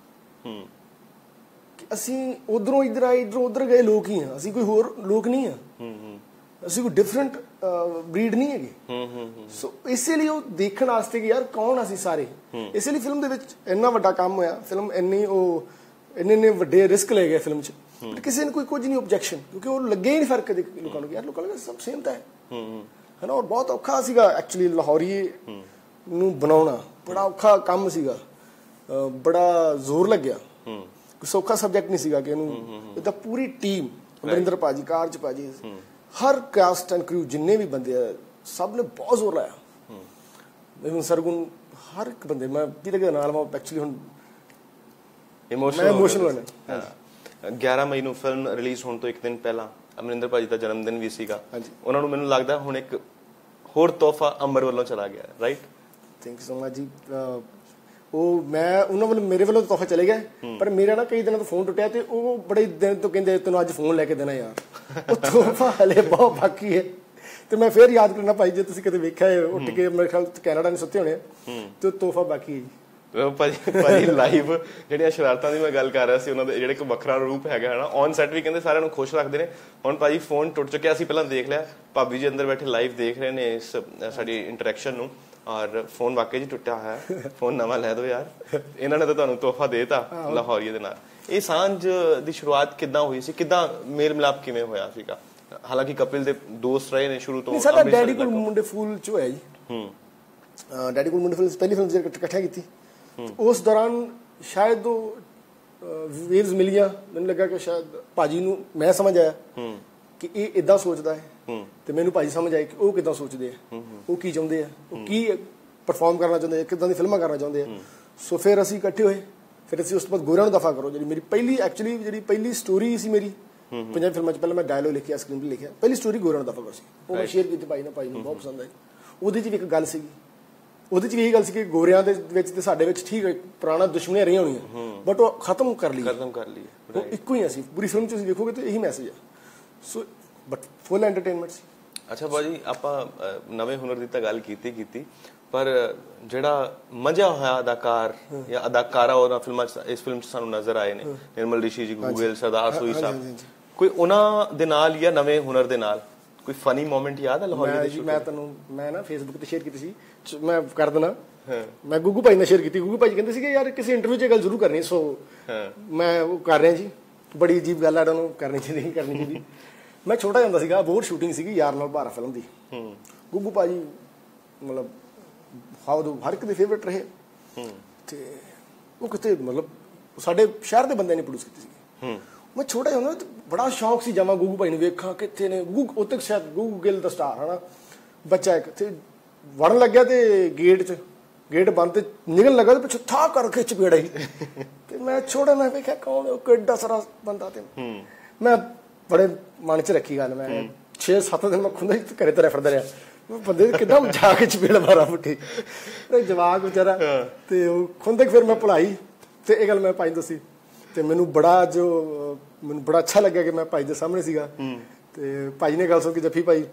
ਅਸੀਂ ਉਧਰੋਂ ਇੱਧਰ ਆਏ, ਇੱਧਰੋਂ ਉਧਰ ਗਏ ਲੋਕ ਹੀ ਹਾਂ, ਅਸੀਂ ਕੋਈ ਹੋਰ ਲੋਕ ਨਹੀਂ ਹਾਂ, ਅਸੀਂ ਕੋਈ ਡਿਫਰੈਂਟ ਬਰੀਡ ਨਹੀਂ ਹੈਗੇ। ਸੋ ਇਸੇ ਲਈ ਉਹ ਦੇਖਣ ਵਾਸਤੇ ਕਿ ਯਾਰ ਕੌਣ ਅਸੀਂ ਸਾਰੇ, ਇਸੇ ਲਈ ਫਿਲਮ ਦੇ ਵਿੱਚ ਇੰਨਾ ਵੱਡਾ ਕੰਮ ਹੋਇਆ, ਫਿਲਮ ਇੰਨੀ ਉਹ ਇੰਨੇ ਇੰਨੇ ਵੱਡੇ ਰਿਸਕ ਲੈ ਗਏ ਫਿਲਮ 'ਚ, ਬਟ ਕਿਸੇ ਨੇ ਕੋਈ ਕੁਝ ਨਹੀਂ ਓਬਜੈਕਸ਼ਨ, ਕਿਉਂਕਿ ਉਹ ਲੱਗੇ ਹੀ ਨਹੀਂ ਫਰਕ ਕਦੇ ਲੋਕਾਂ ਨੂੰ, ਯਾਰ ਲੋਕਾਂ ਨੂੰ ਸਭ ਸੇਮ ਤਾਂ ਹੈ ਹਨਾ। ਔਰ ਬਹੁਤ ਔਖਾ ਸੀਗਾ ਐਕਚੁਅਲੀ ਲਾਹੌਰੀਏ ਨੂੰ ਬਣਾਉਣਾ, ਬੜਾ ਔਖਾ ਕੰਮ ਸੀਗਾ, ਬੜਾ ਜ਼ੋਰ ਲੱਗਿਆ, ਕੋਈ ਸੌਖਾ ਸਬਜੈਕਟ ਨਹੀਂ ਸੀਗਾ ਕਿ ਇਹਨੂੰ, ਇਹਦਾ ਪੂਰੀ ਟੀਮ, ਅਮਰਿੰਦਰ ਭਾਜੀ, ਕਾਰਜ ਭਾਜੀ, ਹਰ ਕਾਸਟ ਐਂਡ ਕਰੂ ਜਿੰਨੇ ਵੀ ਬੰਦੇ ਆ ਸਭ ਨੇ ਬਹੁਤ ਜ਼ੋਰ ਲਾਇਆ। ਇਵਨ ਸਰਗੁਣ, ਹਰ ਇੱਕ ਬੰਦੇ, ਮੈਂ ਕਿਹਦੇ ਕਿਹਦੇ ਨਾਲ, ਮੈਂ ਐਕਚੁਅਲੀ ਹੁਣ ਇਮੋਸ਼ਨਲ ਹਾਂ। ਗਿਆਰਾਂ ਮਈ ਨੂੰ ਫਿਲਮ ਰਿਲੀਜ਼ ਹੋਣ ਤੋਂ ਇੱਕ ਦਿਨ ਪਹਿਲਾਂ ਅਮਰਿੰਦਰ ਭਾਜੀ ਦਾ ਜਨਮ ਦਿਨ ਵੀ ਸੀਗਾ, ਉਹਨਾਂ ਨੂੰ ਮੈਨੂੰ ਲੱਗਦਾ ਹੁਣ ਇੱਕ ਹੋਰ ਤੋਹਫਾ ਅੰਬਰ ਵੱਲੋਂ ਚਲਾ ਗਿਆ, right? Thank you so much ਜੀ। ਉਹ ਮੈਂ ਉਹਨਾਂ ਵੱਲੋਂ, ਮੇਰੇ ਵੱਲੋਂ ਤੋਹਫਾ ਚਲੇ ਗਏ, ਪਰ ਮੇਰਾ ਨਾ ਕਈ ਦਿਨਾਂ ਤੋਂ ਫੋਨ ਟੁੱਟਿਆ ਤੇ ਉਹ ਬੜੇ ਦਿਨ ਤੋਂ ਕਹਿੰਦੇ ਤੈਨੂੰ ਅੱਜ ਫੋਨ ਲੈ ਕੇ ਦੇਣਾ ਯਾਰ, ਉਹ ਤੋਹਫਾ ਹਲੇ ਬਹੁਤ ਬਾਕੀ ਹੈ। ਤੇ ਮੈਂ ਫੇਰ ਯਾਦ ਕਰਨਾ ਭਾਈ, ਜੇ ਤੁਸੀਂ ਕਦੇ ਵੇਖਿਆ ਉੱਠ ਕੇ ਮੇਰੇ ਖਿਆਲ ਕੈਨੇਡਾ ਨਹੀਂ ਸੁੱਤੇ ਹੋਣੇ, ਤੇ ਤੋਹਫਾ ਬਾਕੀ ਹੈ। ਭਾਜੀ ਭਾਜੀ ਲਾਈਵ ਜਿਹੜੀਆਂ ਸ਼ਰਾਰਤਾਂ ਦੀ ਮੈਂ ਗੱਲ ਕਰ ਰਿਹਾ ਸੀ, ਉਹਨਾਂ ਦੇ ਜਿਹੜੇ ਇੱਕ ਵੱਖਰਾ ਰੂਪ ਹੈਗਾ ਹਨਾ, ਔਨ ਸੈਟ ਵੀ ਕਹਿੰਦੇ ਸਾਰਿਆਂ ਨੂੰ ਖੁਸ਼ ਰੱਖਦੇ ਨੇ। ਹੁਣ ਭਾਜੀ ਫੋਨ ਟੁੱਟ ਚੁੱਕਿਆ, ਅਸੀਂ ਪਹਿਲਾਂ ਦੇਖ ਲਿਆ, ਭਾਬੀ ਜੀ ਅੰਦਰ ਬੈਠੇ ਲਾਈਵ ਦੇਖ ਰਹੇ ਨੇ ਇਸ ਸਾਡੀ ਇੰਟਰੈਕਸ਼ਨ ਨੂੰ, ਔਰ ਫੋਨ ਵਾਕਈ ਜੀ ਟੁੱਟਿਆ ਹੋਇਆ, ਫੋਨ ਨਵਾਂ ਲੈ ਦਿਓ ਯਾਰ। ਇਹਨਾਂ ਨੇ ਤਾਂ ਤੁਹਾਨੂੰ ਤੋਹਫਾ ਦੇਤਾ ਲਾਹੌਰੀਏ ਦੇ ਨਾਲ। ਇਹ ਸਾਂਝ ਦੀ ਸ਼ੁਰੂਆਤ ਕਿੱਦਾਂ ਹੋਈ ਸੀ, ਕਿੱਦਾਂ ਮੇਲ ਮਿਲਾਪ ਕਿਵੇਂ ਹੋਇਆ ਸੀਗਾ? ਹਾਲਾਂਕਿ ਕਪਿਲ ਦੇ ਦੋਸਤ ਰਹੇ ਨੇ ਸ਼ੁਰੂ ਤੋਂ। ਸਾਡਾ ਡੈਡੀ ਕੋਲ ਮੁੰਡੇ ਫੂਲ ਚ ਹੋਇਆ ਜੀ, ਹੂੰ ਡੈਡੀ ਕੋਲ ਮੁੰਡੇ ਫੂਲ ਪਹਿਲੀ ਫਿਲਮ ਜਿਹੜੀ ਇਕੱਠਿਆਂ ਕੀਤੀ, ਉਸ ਦੌਰਾਨ ਸ਼ਾਇਦ ਉਹ ਵੇਵਸ ਮਿਲੀਆਂ, ਮੈਨੂੰ ਲੱਗਾ ਕਿ ਸ਼ਾਇਦ ਭਾਜੀ ਨੂੰ ਮੈਂ ਸਮਝ ਆਇਆ ਕਿ ਇਹ ਇਦਾਂ ਸੋਚਦਾ ਹੈ, ਤੇ ਮੈਨੂੰ ਭਾਜੀ ਸਮਝ ਆਇਆ ਕਿ ਉਹ ਕਿੱਦਾਂ ਸੋਚਦੇ ਆ, ਉਹ ਕੀ ਚਾਹੁੰਦੇ ਆ, ਉਹ ਕੀ ਪਰਫਾਰਮ ਕਰਨਾ ਚਾਹੁੰਦੇ ਆ, ਕਿੱਦਾਂ ਦੀ ਫਿਲਮਾਂ ਕਰਨਾ ਚਾਹੁੰਦੇ ਆ। ਸੋ ਫਿਰ ਅਸੀਂ ਇਕੱਠੇ ਹੋਏ, ਫਿਰ ਅਸੀਂ ਉਸ ਤੋਂ ਬਾਅਦ ਗੋਰਿਆਂ ਨੂੰ ਦਫਾ ਕਰੋ, ਜਿਹੜੀ ਮੇਰੀ ਪਹਿਲੀ ਐਕਚੁਅਲੀ ਜਿਹੜੀ ਪਹਿਲੀ ਸਟੋਰੀ ਸੀ ਮੇਰੀ ਪੰਜਾਬੀ ਫਿਲਮਾਂ 'ਚ, ਪਹਿਲਾਂ ਮੈਂ ਡਾਇਲੋਗ ਲਿਖਿਆ, ਸਕਰੀਨ ਪਲੇ ਲਿਖਿਆ, ਪਹਿਲੀ ਸਟੋਰੀ ਗੋਰਿਆਂ ਨੂੰ ਦਫਾ ਕਰੋ ਸੀ, ਉਹ ਮੈਂ ਸ਼ੇਅਰ ਕੀਤੀ ਭਾਈ ਨਾਲ, ਭਾਈ ਨੂੰ ਬਹੁਤ ਪਸੰਦ ਆਈ। ਉਹਦੇ 'ਚ ਵੀ ਇੱਕ ਗੱਲ ਸੀਗੀ, ਉਹਦੇ 'ਚ ਵੀ ਇਹੀ ਗੱਲ ਸੀ ਕਿ ਗੋਰਿਆਂ ਦੇ ਵਿੱਚ ਤੇ ਸਾਡੇ ਵਿੱਚ ਠੀਕ ਹੈ ਪੁਰਾਣਾ ਦੁਸ਼ਮਣੀਆਂ ਰਹੀਆਂ ਹੋਣੀਆਂ, ਬਟ ਉਹ ਖਤਮ ਕਰ ਲਈ, ਖਤਮ ਕਰ ਲਈ, ਉਹ ਇੱਕੋ ਹੀ ਅਸੀਂ ਪੂਰੀ ਫਿਲਮ 'ਚ ਤੁਸੀਂ ਦੇਖੋਗੇ ਤਾਂ ਇਹੀ ਮੈਸੇਜ ਹੈ। ਸੋ ਬਟ ਫੁੱਲ ਐਂਟਰਟੇਨਮੈਂਟ ਸੀ। ਅੱਛਾ ਭਾਜੀ, ਆਪਾਂ ਨਵੇਂ ਹੁਨਰ ਦੀ ਤਾਂ ਗੱਲ ਕੀਤੀ ਕੀਤੀ ਪਰ ਜਿਹੜਾ ਮੰਝਿਆ ਹੋਇਆ ਅਦਾਕਾਰ ਜਾਂ ਅਦਾਕਾਰਾ ਉਹਨਾਂ ਫਿਲਮਾਂ 'ਚ, ਇਸ ਫਿਲਮ 'ਚ ਸਾਨੂੰ ਨਜ਼ਰ ਆਏ ਨੇ, ਨਿਰਮਲ ਰਿਸ਼ੀ ਜੀ, ਗੂਗਲ, ਸਰਦਾਰ ਸੋਈ ਸਾਹਿਬ, ਕੋਈ ਉਹਨਾਂ ਦੇ ਨਾਲ ਜਾਂ ਨਵੇਂ ਹੁਨਰ ਦੇ ਨਾਲ ਕੋਈ ਫਨੀ ਮੋਮੈਂਟ ਯਾਦ ਹੈ ਲਾਹੌਰ ਦੀ? ਮੈਂ ਤੁਹਾਨੂੰ ਮੈਂ ਨਾ ਫੇਸਬੁੱਕ ਤੇ ਸ਼ੇਅਰ ਕੀਤੀ ਸੀ, ਮੈਂ ਕਰ ਦੇਣਾ, ਮੈਂ ਗੁੱਗੂ ਭਾਈ ਨਾਲ ਸ਼ੇਅਰ ਕੀਤੀ। ਗੁੱਗੂ ਭਾਈ ਕਹਿੰਦੇ ਸੀਗੇ ਯਾਰ ਕਿਸੇ ਇੰਟਰਵਿਊ 'ਚ ਗੱਲ ਜ਼ਰੂਰ ਕਰਨੀ, ਸੋ ਮੈਂ ਉਹ ਕਰ ਰਿਹਾ ਜੀ। ਬੜੀ ਅਜੀਬ ਗੱਲ ਆ, ਇਹਨਾਂ ਨੂੰ ਕਰਨੀ ਚਾਹੀਦੀ ਨਹੀਂ ਕਰਨੀ ਚਾਹੀਦੀ। ਮੈਂ ਛੋਟਾ ਜਾਂਦਾ ਸੀਗਾ, ਬਹੁਤ ਸ਼ੂਟਿੰਗ ਸੀਗੀ ਯਾਰ ਨਾਲ ਭਾਰਾ ਫਿਲਮ ਦੀ, ਗੁੱਗੂ ਭਾਜੀ ਮਤਲਬ ਹਾਉ ਹਰ ਇੱਕ ਦੇ ਫੇਵਰੇਟ ਰਹੇ, ਤੇ ਉਹ ਕਿਤੇ ਮਤਲਬ ਸਾਡੇ ਸ਼ਹਿਰ ਦੇ ਬੰਦਿਆਂ ਨੇ ਪ੍ਰੋਡਿਊਸ ਕੀਤੀ ਸੀਗੀ। ਮੈਂ ਛੋਟਾ ਹੁੰਦਾ ਬੜਾ ਸ਼ੌਕ ਸੀ ਜਾਵਾਂ ਗੁੱਗੂ ਭਾਈ ਨੂੰ ਵੇਖਾਂ, ਕਿੱਥੇ ਨੇ ਗੁੱਗੂ, ਉੱਥੇ ਸ਼ਾਇਦ ਗੁੱਗੂ ਗਿੱਲ ਦਾ ਸਟਾਰ ਹਨਾ ਬੱਚਾ ਇੱਕ, ਤੇ ਵੜਨ ਲੱਗਿਆ ਤੇ ਗੇਟ 'ਚ ਗੇਟ ਬੰਦ ਤੇ ਨਿਕਲਣ ਲੱਗਾ ਤੇ ਪਿੱਛੇ ਥਾਂ ਕਰ ਖਿੱਚ ਪੇੜਾ ਸੀ, ਤੇ ਮੈਂ ਛੋਟਾ ਮੈਂ ਵੇਖਿਆ ਕੌਣ ਉਹ, ਕਿੱਡਾ ਸਾਰਾ ਬੰਦਾ, ਤੇ ਮੈਂ ਬੜੇ ਮਨ 'ਚ ਰੱਖੀ ਗੱਲ। ਮੈਂ ਛੇ ਸੱਤ ਦਿਨ ਮੈਂ ਖੁੰਦਾ ਘਰੇ ਤੁਰਿਆ ਫਿਰਦਾ ਰਿਹਾ, ਬੰਦੇ ਕਿੱਦਾਂ ਜਾ ਕੇ ਚਪੇੜ ਮਾਰਾ ਮੁੱਠੀ, ਜਵਾਕ ਵਿਚਾਰਾ। ਤੇ ਉਹ ਖੁੰਦਕ ਫਿਰ ਮੈਂ ਭੁਲਾਈ ਤੇ ਇਹ ਗੱਲ ਮੈਂ ਭਾਈ ਦੱਸੀ ਤੇ ਮੈਨੂੰ ਬੜਾ ਜੋ ਮੈਨੂੰ ਬੜਾ ਅੱਛਾ ਲੱਗਿਆ ਕਿ ਮੈਂ ਭਾਈ ਦੇ ਸਾਹਮਣੇ ਸੀਗਾ ਤੇ ਭਾਈ ਨੇ ਗੱਲ ਸੁਣ ਕੇ ਜੱਫੀ ਭਾਈ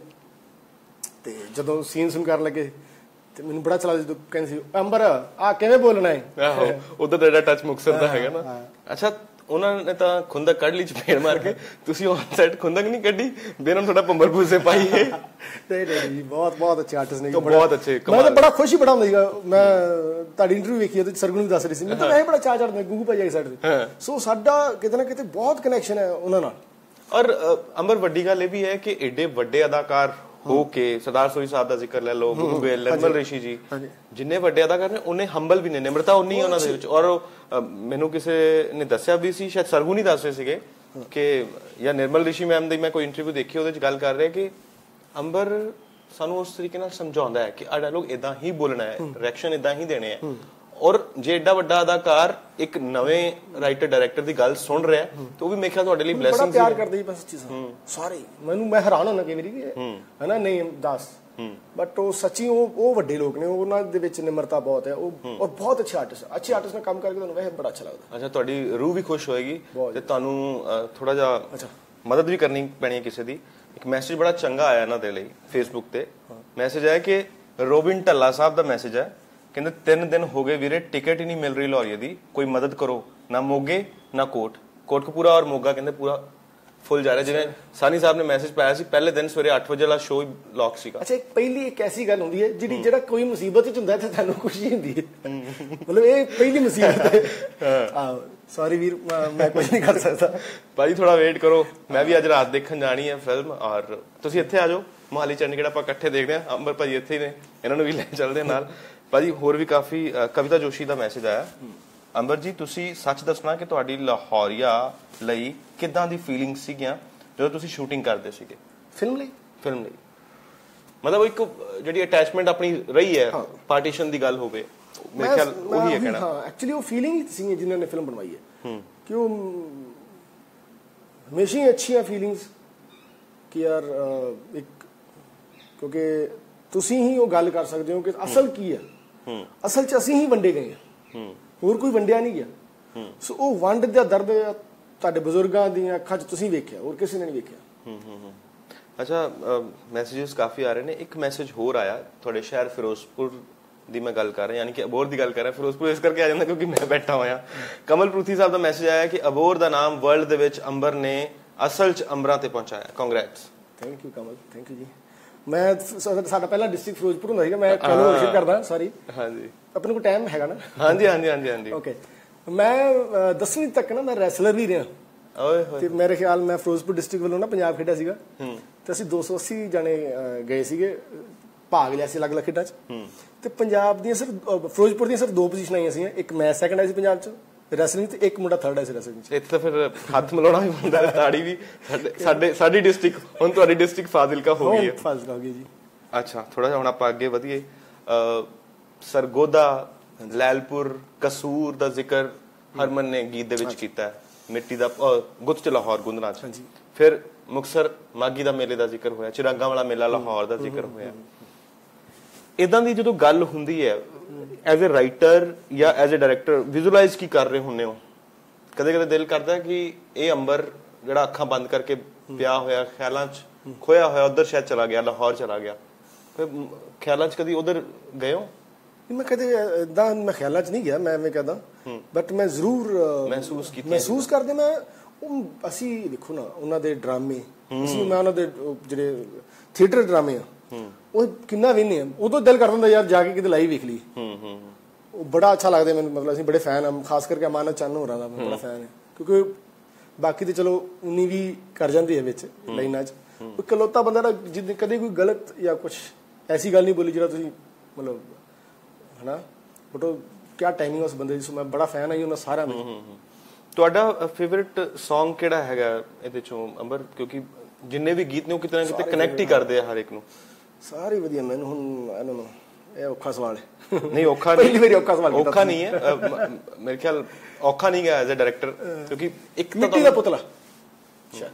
ਤੇ ਜਦੋਂ ਸੀਨ ਸੁਣ ਕਰਨ ਲੱਗੇ ਤੇ ਮੈਨੂੰ ਬੜਾ ਚਲਾ ਜਦੋਂ ਕਹਿੰਦੇ ਸੀ ਅੰਬਰ ਆ ਕਿਵੇਂ ਬੋਲਣਾ ਹੈ। ਆਹੋ ਉਧਰ ਦਾ ਟੱਚ ਮੁਕਤਸਰ ਦਾ ਹੈਗਾ ਨਾ। ਅੱਛਾ ਉਹਨਾਂ ਨੇ ਤਾਂ ਖੁੰਦਕ ਕੱਢ ਲਈ ਚਪੇੜ ਮਾਰ ਕੇ, ਤੁਸੀਂ ਔਨ ਸੈਟ ਖੁੰਦਕ ਨਹੀਂ ਕੱਢੀ, ਬੇਨਾਂ ਥੋੜਾ ਪੰਬਰ ਪੂਸੇ ਪਾਈ ਹੈ। ਨਹੀਂ ਨਹੀਂ ਬਹੁਤ ਬਹੁਤ ਅੱਛੇ ਆਰਟਿਸਟ ਨੇ, ਬਹੁਤ ਅੱਛੇ। ਮੈਂ ਤਾਂ ਬੜਾ ਖੁਸ਼ ਹੀ ਬੜਾ ਹੁੰਦਾ ਸੀਗਾ। ਮੈਂ ਤੁਹਾਡੀ ਇੰਟਰਵਿਊ ਵੇਖੀ ਤੇ ਸਰਗੁਣ ਵੀ ਦੱਸ ਰਹੀ ਸੀ, ਮੈਂ ਤਾਂ ਵੈਸੇ ਬੜਾ ਚਾਅ ਚੜ੍ਹਦਾ ਗੁੱਗੂ ਭਾਈ ਵਾਲੀ ਸਾਈਡ ਤੇ। ਸੋ ਸਾਡਾ ਕਿਤੇ ਨਾ ਕਿਤੇ ਬਹੁਤ ਕਨੈਕਸ਼ਨ ਹੈ ਉਹਨਾਂ ਨਾਲ। ਔਰ ਅੰਬਰ ਵੱਡੀ ਗੱਲ ਇਹ ਵੀ ਹੈ ਕਿ ਏਡੇ ਵੱਡੇ ਅਦਾਕਾਰ ਹੋ ਕੇ, ਸਰਦਾਰ ਸੋਈ ਸਾਹਿਬ ਦਾ ਜ਼ਿਕਰ ਲੈ ਲਓ, ਗੁੱਗੂ ਗਿੱਲ, ਨਿਰਮਲ ਰਿਸ਼ੀ ਜੀ, ਜਿੰਨੇ ਵੱਡੇ ਅਦਾਕਾਰ ਨੇ ਉਹਨੇ ਹੰਬਲ ਵੀ ਨੇ, ਨਿਮਰਤਾ ਉਨੀ ਉਹਨਾਂ ਦੇ ਵਿੱਚ। ਔਰ ਮੈਨੂੰ ਕਿਸੇ ਨੇ ਦੱਸਿਆ ਵੀ ਸੀ, ਸ਼ਾਇਦ ਸਰਗੁਣ ਹੀ ਦੱਸ ਰਹੇ ਸੀਗੇ ਕਿ ਜਾਂ ਨਿਰਮਲ ਰਿਸ਼ੀ ਮੈਮ ਦੀ ਮੈਂ ਕੋਈ ਇੰਟਰਵਿਊ ਦੇਖੀ, ਉਹਦੇ ਚ ਗੱਲ ਕਰ ਰਹੇ ਕਿ ਅੰਬਰ ਸਾਨੂੰ ਉਸ ਤਰੀਕੇ ਨਾਲ ਸਮਝਾਉਂਦਾ ਹੈ ਕਿ ਆ ਡਾਇਲੋਗ ਇਦਾਂ ਹੀ ਬੋਲਣਾ ਹੈ, ਰਿਐਕਸ਼ਨ ਇਦਾਂ ਹੀ ਦੇਣੇ ਆ। ਔਰ ਜੇ ਏਡਾ ਵੱਡਾ ਅਦਾਕਾਰ ਇੱਕ ਨਵੇਂ ਰਾਈਟਰ ਡਾਇਰੈਕਟਰ ਦੀ ਗੱਲ ਸੁਣ ਰਿਹਾ ਤੇ ਉਹ ਵੀ ਮੇਰੇ ਖਿਆਲ ਤੁਹਾਡੇ ਲਈ ਬਲੇਸਿੰਗ ਸੀ। ਬੜਾ ਪਿਆਰ ਕਰਦੇ ਜੀ ਬਸ ਚੀਜ਼ਾਂ ਸਾਰੇ। ਮੈਨੂੰ ਮੈਂ ਹੈਰਾਨ ਹੁੰਦਾ ਕਈ ਵਾਰੀ ਕਿ ਹਨਾ ਨਹੀਂ ਦੱਸ, ਬਟ ਉਹ ਸੱਚੀ ਉਹ ਉਹ ਵੱਡੇ ਲੋਕ ਨੇ, ਉਹਨਾਂ ਦੇ ਵਿੱਚ ਨਿਮਰਤਾ ਬਹੁਤ ਹੈ। ਉਹ ਔਰ ਬਹੁਤ ਅੱਛੇ ਆਰਟਿਸਟ ਅੱਛੇ ਆਰਟਿਸਟ ਨਾਲ ਕੰਮ ਕਰਕੇ ਤੁਹਾਨੂੰ ਵੈਸੇ ਬੜਾ ਅੱਛਾ ਲੱਗਦਾ। ਅੱਛਾ ਤੁਹਾਡੀ ਰੂਹ ਵੀ ਖੁਸ਼ ਹੋਏਗੀ ਤੇ ਤੁਹਾਨੂੰ ਥੋੜਾ ਜਿਹਾ ਮਦਦ ਵੀ ਕਰਨੀ ਪੈਣੀ ਹੈ ਕਿਸੇ ਦੀ। ਇੱਕ ਮੈਸੇਜ ਬੜਾ ਚੰਗਾ ਆਇਆ ਇਹਨਾਂ ਦੇ ਲਈ ਫੇਸਬੁੱਕ ਤੇ। ਮੈਸੇਜ ਆਇਆ ਕਿ ਰੋਬਿਨ ਢੱਲਾ ਸਾਹਿਬ ਦਾ ਮੈਸੇਜ ਹੈ, ਕਹਿੰਦੇ ਤਿੰਨ ਦਿਨ ਹੋ ਗਏ ਵੀਰੇ, ਟਿਕਟ ਹੀ ਨਹੀਂ ਮਿਲ ਰਹੀ ਲਾਹੌਰੀਏ ਦੀ, ਕੋਈ ਮਦਦ ਕਰੋ। ਨਾ ਮੋਗੇ ਨਾ ਕੋਟ, ਕੋਟਕਪੂਰਾ ਔਰ ਮੋਗਾ ਕਹਿੰਦੇ ਪੂਰਾ ਫੁੱਲ ਜਾ ਰਿਹਾ। ਜਿਵੇਂ ਸਾਨੀ ਸਾਹਿਬ ਨੇ ਮੈਸੇਜ ਪਾਇਆ ਸੀ, ਪਹਿਲੇ ਦਿਨ ਸਵੇਰੇ ਅੱਠ ਵਜੇ ਵਾਲਾ ਸ਼ੋਅ ਹੀ ਲੌਕ ਸੀਗਾ। ਅੱਛਾ ਪਹਿਲੀ ਇੱਕ ਐਸੀ ਗੱਲ ਹੁੰਦੀ ਹੈ ਜਿਹੜੀ ਜਿਹੜਾ ਕੋਈ ਮੁਸੀਬਤ ਚ ਹੁੰਦਾ ਤੇ ਤੁਹਾਨੂੰ ਖੁਸ਼ੀ ਹੁੰਦੀ ਹੈ, ਮਤਲਬ ਇਹ ਪਹਿਲੀ ਮੁਸੀਬਤ ਹੈ। ਆਹ ਸੌਰੀ ਵੀਰ ਮੈਂ ਕੁਝ ਨਹੀਂ ਕਰ ਸਕਦਾ। ਭਾਜੀ ਥੋੜਾ ਵੇਟ ਕਰੋ, ਮੈਂ ਵੀ ਅੱਜ ਰਾਤ ਦੇਖਣ ਜਾਣੀ ਹੈ ਫਿਲਮ। ਔਰ ਤੁਸੀਂ ਇੱਥੇ ਆ ਜਾਓ ਮੋਹਾਲੀ ਚੰਡੀਗੜ੍ਹ, ਆਪਾਂ ਇਕੱਠੇ ਦੇਖਦੇ ਹਾਂ। ਅੰਬਰ ਭਾਜੀ ਇੱਥੇ ਹੀ ਨੇ, ਇਹਨਾਂ ਨੂੰ ਵੀ ਲੈ ਚੱਲਦੇ ਨਾਲ। ਭਾਜੀ ਹੋਰ ਵੀ ਕਾਫੀ ਕਵਿਤਾ ਜੋਸ਼ੀ ਦਾ ਮੈਸੇਜ ਆਇਆ। ਅੰਬਰ ਜੀ ਤੁਸੀਂ ਸੱਚ ਦੱਸਣਾ ਕਿ ਤੁਹਾਡੀ ਲਾਹੌਰੀਆ ਲਈ ਕਿੱਦਾਂ ਦੀ ਫੀਲਿੰਗ ਸੀਗੀਆਂ ਜਦੋਂ ਤੁਸੀਂ ਸ਼ੂਟਿੰਗ ਕਰਦੇ ਸੀਗੇ ਫਿਲਮ ਲਈ? ਫਿਲਮ ਲਈ ਮਤਲਬ ਇੱਕ ਜਿਹੜੀ ਅਟੈਚਮੈਂਟ ਆਪਣੀ ਰਹੀ ਹੈ, ਪਾਰਟੀਸ਼ਨ ਦੀ ਗੱਲ ਹੋਵੇ, ਮੇਰੇ ਖਿਆਲ ਉਹੀ ਹੈ ਕਹਿਣਾ। ਹਾਂ ਐਕਚੁਅਲੀ ਉਹ ਫੀਲਿੰਗ ਹੀ ਸੀ ਜਿਨ੍ਹਾਂ ਨੇ ਫਿਲਮ ਬਣਵਾਈ ਹੈ ਕਿ ਉਹ ਹਮੇਸ਼ਾ ਹੀ ਅੱਛੀਆਂ ਫੀਲਿੰਗਸ ਕਿ ਯਾਰ ਇੱਕ, ਕਿਉਂਕਿ ਤੁਸੀਂ ਹੀ ਉਹ ਗੱਲ ਕਰ ਸਕਦੇ ਹੋ ਕਿ ਅਸਲ ਕੀ ਹੈ। ਅਸਲ 'ਚ ਅਸੀਂ ਹੀ ਵੰਡੇ ਗਏ ਹਾਂ, ਹੋਰ ਕੋਈ ਵੰਡਿਆ ਨਹੀਂ ਗਿਆ। ਸੋ ਉਹ ਵੰਡ ਦਾ ਦਰਦ ਤੁਹਾਡੇ ਬਜ਼ੁਰਗਾਂ ਦੀਆਂ ਅੱਖਾਂ 'ਚ ਤੁਸੀਂ ਵੇਖਿਆ, ਹੋਰ ਕਿਸੇ ਨੇ ਨਹੀਂ ਵੇਖਿਆ। ਅੱਛਾ ਮੈਸੇजेस ਕਾਫੀ ਆ ਰਹੇ ਨੇ। ਇੱਕ ਮੈਸੇਜ ਹੋਰ ਆਇਆ ਤੁਹਾਡੇ ਸ਼ਹਿਰ ਫਿਰੋਜ਼ਪੁਰ ਦੀ ਮੈਂ ਗੱਲ ਕਰ ਰਿਹਾ, ਯਾਨੀ ਕਿ ਅਬੋਹਰ ਦੀ ਗੱਲ ਕਰ ਰਿਹਾ। ਫਿਰੋਜ਼ਪੁਰ ਇਸ ਕਰਕੇ ਆ ਜਾਂਦਾ ਕਿਉਂਕਿ ਮੈਂ ਬੈਠਾ ਹੋਇਆ। ਕਮਲ ਪਰੂਥੀ ਸਾਹਿਬ ਦਾ ਮੈਸੇਜ ਆਇਆ ਕਿ ਅਬੋਹਰ ਦਾ ਨਾਮ ਵਰਲਡ ਦੇ ਵਿੱਚ ਅੰਬਰ ਨੇ ਅਸਲ 'ਚ ਅੰਬਰਾਂ ਤੇ ਪਹੁੰਚਾਇਆ। Congrats. Thank you Kamal, thank you ਜੀ। ਮੈਂ ਸਾਡਾ ਪਹਿਲਾ ਡਿਸਟ੍ਰਿਕਟ ਫਿਰੋਜ਼ਪੁਰ ਹੁੰਦਾ ਸੀਗਾ, ਮੈਂ ਤੁਹਾਨੂੰ ਵਿਜ਼ਿਟ ਕਰਦਾ। ਸੌਰੀ ਹਾਂਜੀ ਆਪਣੇ ਕੋਲ ਟਾਈਮ ਹੈਗਾ ਨਾ? ਹਾਂਜੀ ਹਾਂਜੀ ਹਾਂਜੀ ਹਾਂਜੀ ਓਕੇ। ਮੈਂ ਦਸਵੀਂ ਤੱਕ ਨਾ ਮੈਂ ਰੈਸਲਰ ਵੀ ਰਿਹਾ ਓਏ ਹੋਏ, ਤੇ ਮੇਰੇ ਖਿਆਲ ਮੈਂ ਫਿਰੋਜ਼ਪੁਰ ਡਿਸਟ੍ਰਿਕਟ ਵੱਲੋਂ ਨਾ ਪੰਜਾਬ ਖੇਡਿਆ ਸੀਗਾ ਤੇ ਅਸੀਂ ਦੋ ਸੌ ਅੱਸੀ ਜਣੇ ਗਏ ਸੀਗੇ, ਭਾਗ ਲਿਆ ਸੀ ਅਲੱਗ-ਅਲੱਗ ਖੇਡਾਂ 'ਚ। ਤੇ ਪੰਜਾਬ ਦੀਆਂ ਸਿਰਫ ਫਿਰੋਜ਼ਪੁਰ ਦੀਆਂ ਸਿਰਫ ਦੋ ਪੋਜੀਸ਼ਨਾਂ ਆਈਆਂ ਸੀ, ਇੱਕ ਮੈਂ ਸੈਕੰਡ ਆਈ ਸੀ ਪੰਜਾਬ 'ਚ ਰੈਸਲਿੰਗ ਤੇ ਇੱਕ ਮੁੰਡਾ ਥਰਡ ਆਇਆ ਸੀ ਰੈਸਲਿੰਗ 'ਚ। ਇੱਥੇ ਤਾਂ ਫਿਰ ਹੱਥ ਮਿਲਾਉਣਾ ਵੀ ਹੁੰਦਾ, ਤਾੜੀ ਵੀ। ਸਾਡੇ ਸਾਡੀ ਡਿਸਟ੍ਰਿਕਟ ਹੁਣ ਤੁਹਾਡੀ ਡਿਸਟ੍ਰਿਕਟ ਫਾਜ਼ਿਲਕਾ ਹੋ ਗਈ ਹੈ। ਫਾਜ਼ਿਲਕਾ ਹੋ ਗਈ ਜੀ। ਅੱਛਾ ਥੋੜਾ ਜਿਹਾ ਹੁਣ ਆਪਾਂ ਅੱਗੇ ਵਧੀਏ। ਸਰਗੋਦਾ, ਲੈਲਪੁਰ, ਕਸੂਰ ਦਾ ਜ਼ਿਕਰ ਹਰਮਨ ਨੇ ਗੀਤ ਦੇ ਵਿੱਚ ਕੀਤਾ। ਮਿੱਟੀ ਦਾ ਗੁੱਤ 'ਚ ਲਾਹੌਰ ਗੁੰਦਣਾ 'ਚ। ਫਿਰ ਮੁਕਤਸਰ ਮਾਗੀ ਦਾ ਮੇਲੇ ਦਾ ਜ਼ਿਕਰ ਹੋਇਆ, ਚਿਰਾਗਾਂ ਵਾਲਾ ਮੇਲਾ ਲਾਹੌਰ ਦਾ ਜ਼ਿਕਰ ਹੋਇਆ। ਇਦਾਂ ਦੀ ਜਦੋਂ ਗੱਲ ਹੁੰਦੀ ਹੈ ਐਜ਼ ਏ ਰਾਈਟਰ ਜਾਂ ਐਜ਼ ਏ ਡਾਇਰੈਕਟਰ ਵਿਜ਼ੂਅਲਾਈਜ਼ ਕੀ ਕਰ ਰਹੇ ਹੁੰਦੇ ਹੋ? ਕਦੇ ਕਦੇ ਦਿਲ ਕਰਦਾ ਕਿ ਇਹ ਅੰਬਰ ਜਿਹੜਾ ਅੱਖਾਂ ਬੰਦ ਕਰਕੇ ਪਿਆ ਹੋਇਆ ਖਿਆਲਾਂ 'ਚ ਖੋਇਆ ਹੋਇਆ ਉਧਰ ਸ਼ਾਇਦ ਚਲਾ ਗਿਆ, ਲਾਹੌਰ ਚਲਾ ਗਿਆ। ਫਿਰ ਖਿਆਲਾਂ 'ਚ ਕਦੀ ਉਧਰ ਗਏ ਹੋ? ਮੈਂ ਕਦੇ ਏਦਾਂ ਮੈਂ ਖਿਆਲਾਂ 'ਚ ਨਹੀਂ ਗਿਆ, ਮੈਂ ਐਵੇਂ ਕਹਦਾ, ਬਟ ਮੈਂ ਜ਼ਰੂਰ ਮਹਿਸੂਸ ਕੀਤਾ ਮਹਿਸੂਸ ਕਰਦੇ। ਮੈਂ ਉਹ ਅਸੀਂ ਦੇਖੋ ਨਾ ਉਹਨਾਂ ਦੇ ਡਰਾਮੇ, ਅਸੀਂ ਮੈਂ ਉਹਨਾਂ ਦੇ ਜਿਹੜੇ ਥੀਏਟਰ ਡਰਾਮੇ ਆ ਉਹ ਕਿੰਨਾ ਵੇਖਦੇ ਆ, ਉਦੋਂ ਦਿਲ ਕਰਦਾ ਹੁੰਦਾ ਯਾਰ ਜਾ ਕੇ ਕਿਤੇ ਲਾਈਵ ਵੇਖ ਲਈ। ਉਹ ਬੜਾ ਅੱਛਾ ਲੱਗਦਾ ਮੈਨੂੰ, ਮਤਲਬ ਅਸੀਂ ਬੜੇ ਫੈਨ ਆ, ਖਾਸ ਕਰਕੇ ਅਮਾਨਤ ਚੰਨ ਹੋਰਾਂ ਦਾ ਮੈਂ ਬੜਾ ਫੈਨ ਹੈ। ਕਿਉਂਕਿ ਬਾਕੀ ਤੇ ਚਲੋ ਉਨੀ ਵੀ ਕਰ ਜਾਂਦੀ ਹੈ ਵਿੱਚ ਲਾਈਨਾਂ 'ਚ, ਇਕਲੌਤਾ ਬੰਦਾ ਨਾ ਜਿੱਦ ਕਦੇ ਕੋਈ ਗਲਤ ਜਾਂ ਕੁਛ ਐਸੀ ਗੱਲ ਨਹੀਂ ਬੋਲੀ ਜਿਹੜਾ ਤੁਸੀਂ ਮਤਲਬ ਹਨਾ, ਬਟ ਉਹ ਕਿਆ ਟਾਈਮਿੰਗ ਉਸ ਬੰਦੇ ਦੀ। ਮੈਂ ਬੜਾ ਫੈਨ ਆਈ ਉਹਨਾਂ ਸਾਰਿਆਂ ਦਾ। ਤੁਹਾਡਾ ਫੇਵਰਿਟ ਸੌਂਗ ਕਿਹੜਾ ਹੈਗਾ ਇਹਦੇ ਚੋਂ ਅੰਬਰ? ਕਿਉਂਕਿ ਜਿੰਨੇ ਵੀ ਗੀਤ ਨੇ ਉਹ ਕਿਤੇ ਨਾ ਕਿਤੇ ਕਨੈਕਟ ਹੀ ਕਰਦੇ ਆ ਹਰ ਇੱਕ ਨੂੰ। ਸਾਰੇ ਵਧੀਆ। ਮੈਨੂੰ ਹੁਣ ਆਈ ਡੋਨਟ ਨੋ, ਇਹ ਔਖਾ ਸਵਾਲ ਹੈ। ਨਹੀਂ ਔਖਾ ਨਹੀਂ, ਮੇਰੀ ਔਖਾ ਸਵਾਲ ਔਖਾ ਨਹੀਂ ਹੈ ਮੇਰੇ ਖਿਆਲ, ਔਖਾ ਨਹੀਂ ਗਿਆ ਐਜ਼ ਅ ਡਾਇਰੈਕਟਰ। ਕਿਉਂਕਿ ਇੱਕ ਮਿੱਟੀ ਦਾ ਪੁਤਲਾ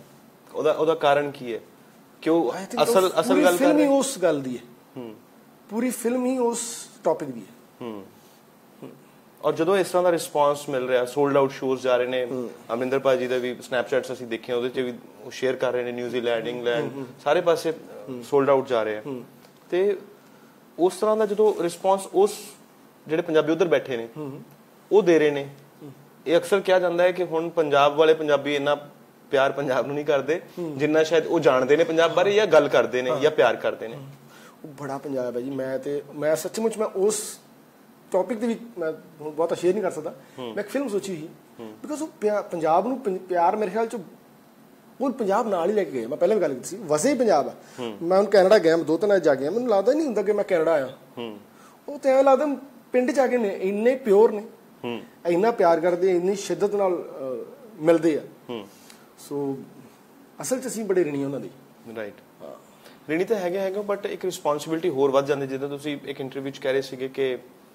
ਉਹਦਾ ਉਹਦਾ ਕਾਰਨ ਕੀ ਹੈ? ਕਿਉਂ I think ਅਸਲ ਉਹ ਅਸਲ ਪੂਰੀ ਗੱਲ ਕਰ ਫਿਲਮ ਹੀ ਰਹੇ ਉਸ ਗੱਲ ਦੀ ਹੈ। ਹੂੰ ਪੂਰੀ ਫਿਲਮ ਹੀ ਉਸ ਟੌਪਿਕ ਦੀ ਹੈ। ਹੂੰ ਔਰ ਜਦੋਂ ਇਸ ਤਰ੍ਹਾਂ ਦਾ ਰਿਸਪਾਂਸ ਮਿਲ ਰਿਹਾ, ਸੋਲਡ ਆਊਟ ਸ਼ੋਜ਼ ਜਾ ਰਹੇ ਨੇ, ਅਮਰਿੰਦਰ ਭਾਜੀ ਦੇ ਵੀ ਸਨੈਪਚੈਟਸ ਅਸੀਂ ਦੇਖੇ, ਉਹਦੇ 'ਚ ਵੀ ਉਹ ਸ਼ੇਅਰ ਕਰ ਰਹੇ ਨੇ, ਨਿਊਜ਼ੀਲੈਂਡ, ਇੰਗਲੈਂਡ, ਸਾਰੇ ਪਾਸੇ ਸੋਲਡ ਆਊਟ ਜਾ ਰਹੇ ਆ। ਤੇ ਉਸ ਤਰ੍ਹਾਂ ਦਾ ਜਦੋਂ ਰਿਸਪਾਂਸ ਉਸ ਜਿਹੜੇ ਪੰਜਾਬੀ ਉਧਰ ਬੈਠੇ ਨੇ ਉਹ ਦੇ ਰਹੇ ਨੇ, ਇਹ ਅਕਸਰ ਕਿਹਾ ਜਾਂਦਾ ਹੈ ਕਿ ਹੁਣ ਪੰਜਾਬ ਵਾਲੇ ਪੰਜਾਬੀ ਇੰਨਾ ਪਿਆਰ ਪੰਜਾਬ ਨੂੰ ਨਹੀਂ ਕਰਦੇ ਜਿੰਨਾ ਸ਼ਾਇਦ ਉਹ ਜਾਣਦੇ ਨੇ ਪੰਜਾਬ ਬਾਰੇ, ਜਾਂ ਗੱਲ ਕਰਦੇ ਨੇ ਜਾਂ ਪਿਆਰ ਕਰਦੇ ਨੇ। ਉਹ ਬੜਾ ਪੰਜਾਬ ਹੈ ਜੀ। ਮੈਂ ਤੇ ਮੈਂ ਸੱਚਮੁੱਚ ਮੈਂ ਉਸ ਟੌਪਿਕ ਦੇ ਵਿੱਚ ਮੈਂ ਹੁਣ ਬਹੁਤਾ ਸ਼ੇਅਰ ਨਹੀਂ ਕਰ ਸਕਦਾ। ਮੈਂ ਇੱਕ ਫਿਲਮ ਸੋਚੀ ਸੀ, ਬਿਕਾਜ਼ ਉਹ ਪੰਜਾਬ ਨੂੰ ਪਿਆਰ ਮੇਰੇ ਖਿਆਲ 'ਚ ਉਹ ਪੰਜਾਬ ਨਾਲ ਹੀ ਲੈ ਕੇ ਗਏ। ਮੈਂ ਪਹਿਲਾਂ ਵੀ ਗੱਲ ਕੀਤੀ ਸੀ, ਵਸੇ ਹੀ ਪੰਜਾਬ ਆ। ਮੈਂ ਹੁਣ ਕੈਨੇਡਾ ਗਿਆ, ਦੋ ਤਿੰਨ ਅੱਜ ਜਾ ਗਿਆ, ਮੈਨੂੰ ਲੱਗਦਾ ਨਹੀਂ ਹੁੰਦਾ ਕਿ ਮੈਂ ਕੈਨੇਡਾ ਆਇਆ। ਉਹ ਤਾਂ ਐਵੇਂ ਲੱਗਦਾ ਪਿੰਡ 'ਚ ਆ ਕੇ ਨੇ, ਇੰਨੇ ਪਿਓਰ ਨੇ, ਇੰਨਾ ਪਿਆਰ ਕਰਦੇ, ਇੰਨੀ ਸ਼ਿੱਦਤ ਨਾਲ ਮਿਲਦੇ ਆ। ਸੋ ਅਸਲ 'ਚ ਅਸੀਂ ਬੜੇ ਰਿਣੀ ਉਹਨਾਂ ਦੀ। ਰਾਈਟ, ਰਿਣੀ ਤਾਂ ਹੈਗੇ ਹੈਗੇ, ਬਟ ਇੱਕ ਰਿਸਪੌਂਸਿਬਿਲਿਟੀ ਹੋਰ ਵੱਧ ਜਾਂਦੀ। ਜਿੱਦਾਂ ਤੁਸੀਂ ਇੱਕ ਇੰਟਰਵਿਊ 'ਚ ਕਹਿ ਰਹੇ ਸੀਗੇ ਕਿ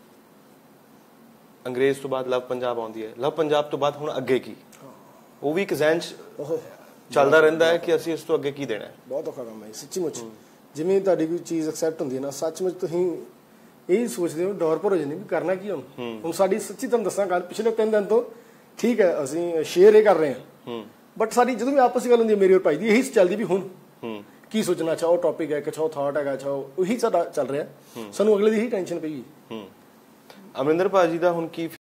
ਅੰਗਰੇਜ਼ ਤੋਂ ਬਾਅਦ ਲਵ ਪੰਜਾਬ ਆਉਂਦੀ ਹੈ, ਲਵ ਪੰਜਾਬ ਤੋਂ ਬਾਅਦ ਹੁਣ ਅੱਗੇ ਕੀ? ਉਹ ਵੀ ਇੱਕ ਜ਼ਹਿਨ 'ਚ ਚੱਲਦਾ ਰਹਿੰਦਾ ਹੈ ਕਿ ਅਸੀਂ ਇਸ ਤੋਂ ਅੱਗੇ ਕੀ ਦੇਣਾ ਹੈ। ਬਹੁਤ ਔਖਾ ਕੰਮ ਹੈ ਸੱਚੀ ਮੁੱਚ। ਜਿਵੇਂ ਤੁਹਾਡੀ ਕੋਈ ਚੀਜ਼ ਐਕਸੈਪਟ ਹੁੰਦੀ ਹੈ ਨਾ, ਸੱਚਮੁੱਚ ਤੁਸੀਂ ਇਹ ਸੋਚਦੇ ਹੋ, ਡੌਰ ਭਰ ਹੋ ਜਾਂਦੀ ਵੀ ਕਰਨਾ ਕੀ ਹੁਣ। ਹੁਣ ਸਾਡੀ ਸੱਚੀ ਤੁਹਾਨੂੰ ਦੱਸਾਂ ਗੱਲ, ਪਿਛਲੇ ਤਿੰਨ ਦਿਨ ਤੋਂ ਠੀਕ ਹੈ ਅਸੀਂ ਸ਼ੇਅਰ ਇਹ ਕਰ ਰਹੇ ਹਾਂ, ਬਟ ਸਾਡੀ ਜਦੋਂ ਵੀ ਆਪਸ ਦੀ ਗੱਲ ਹੁੰਦੀ ਹੈ ਮੇਰੀ ਔਰ ਭਾਈ ਦੀ, ਇਹੀ ਚੱਲਦੀ ਵੀ ਹੁਣ ਕੀ ਸੋਚਣਾ। ਅੱਛਾ ਉਹ ਟੌਪਿਕ ਹੈ, ਅੱਛਾ ਉਹ ਥਾਟ ਹੈਗਾ, ਅੱਛਾ ਉਹੀ ਸਾਡਾ ਚੱਲ ਰਿਹਾ। ਸਾਨੂੰ ਅਗਲੇ ਦੀ ਹੀ ਟੈਨਸ਼ਨ ਪਈ। ਅਮਰਿੰਦਰ ਭਾਜੀ ਦਾ ਹੁਣ ਕੀ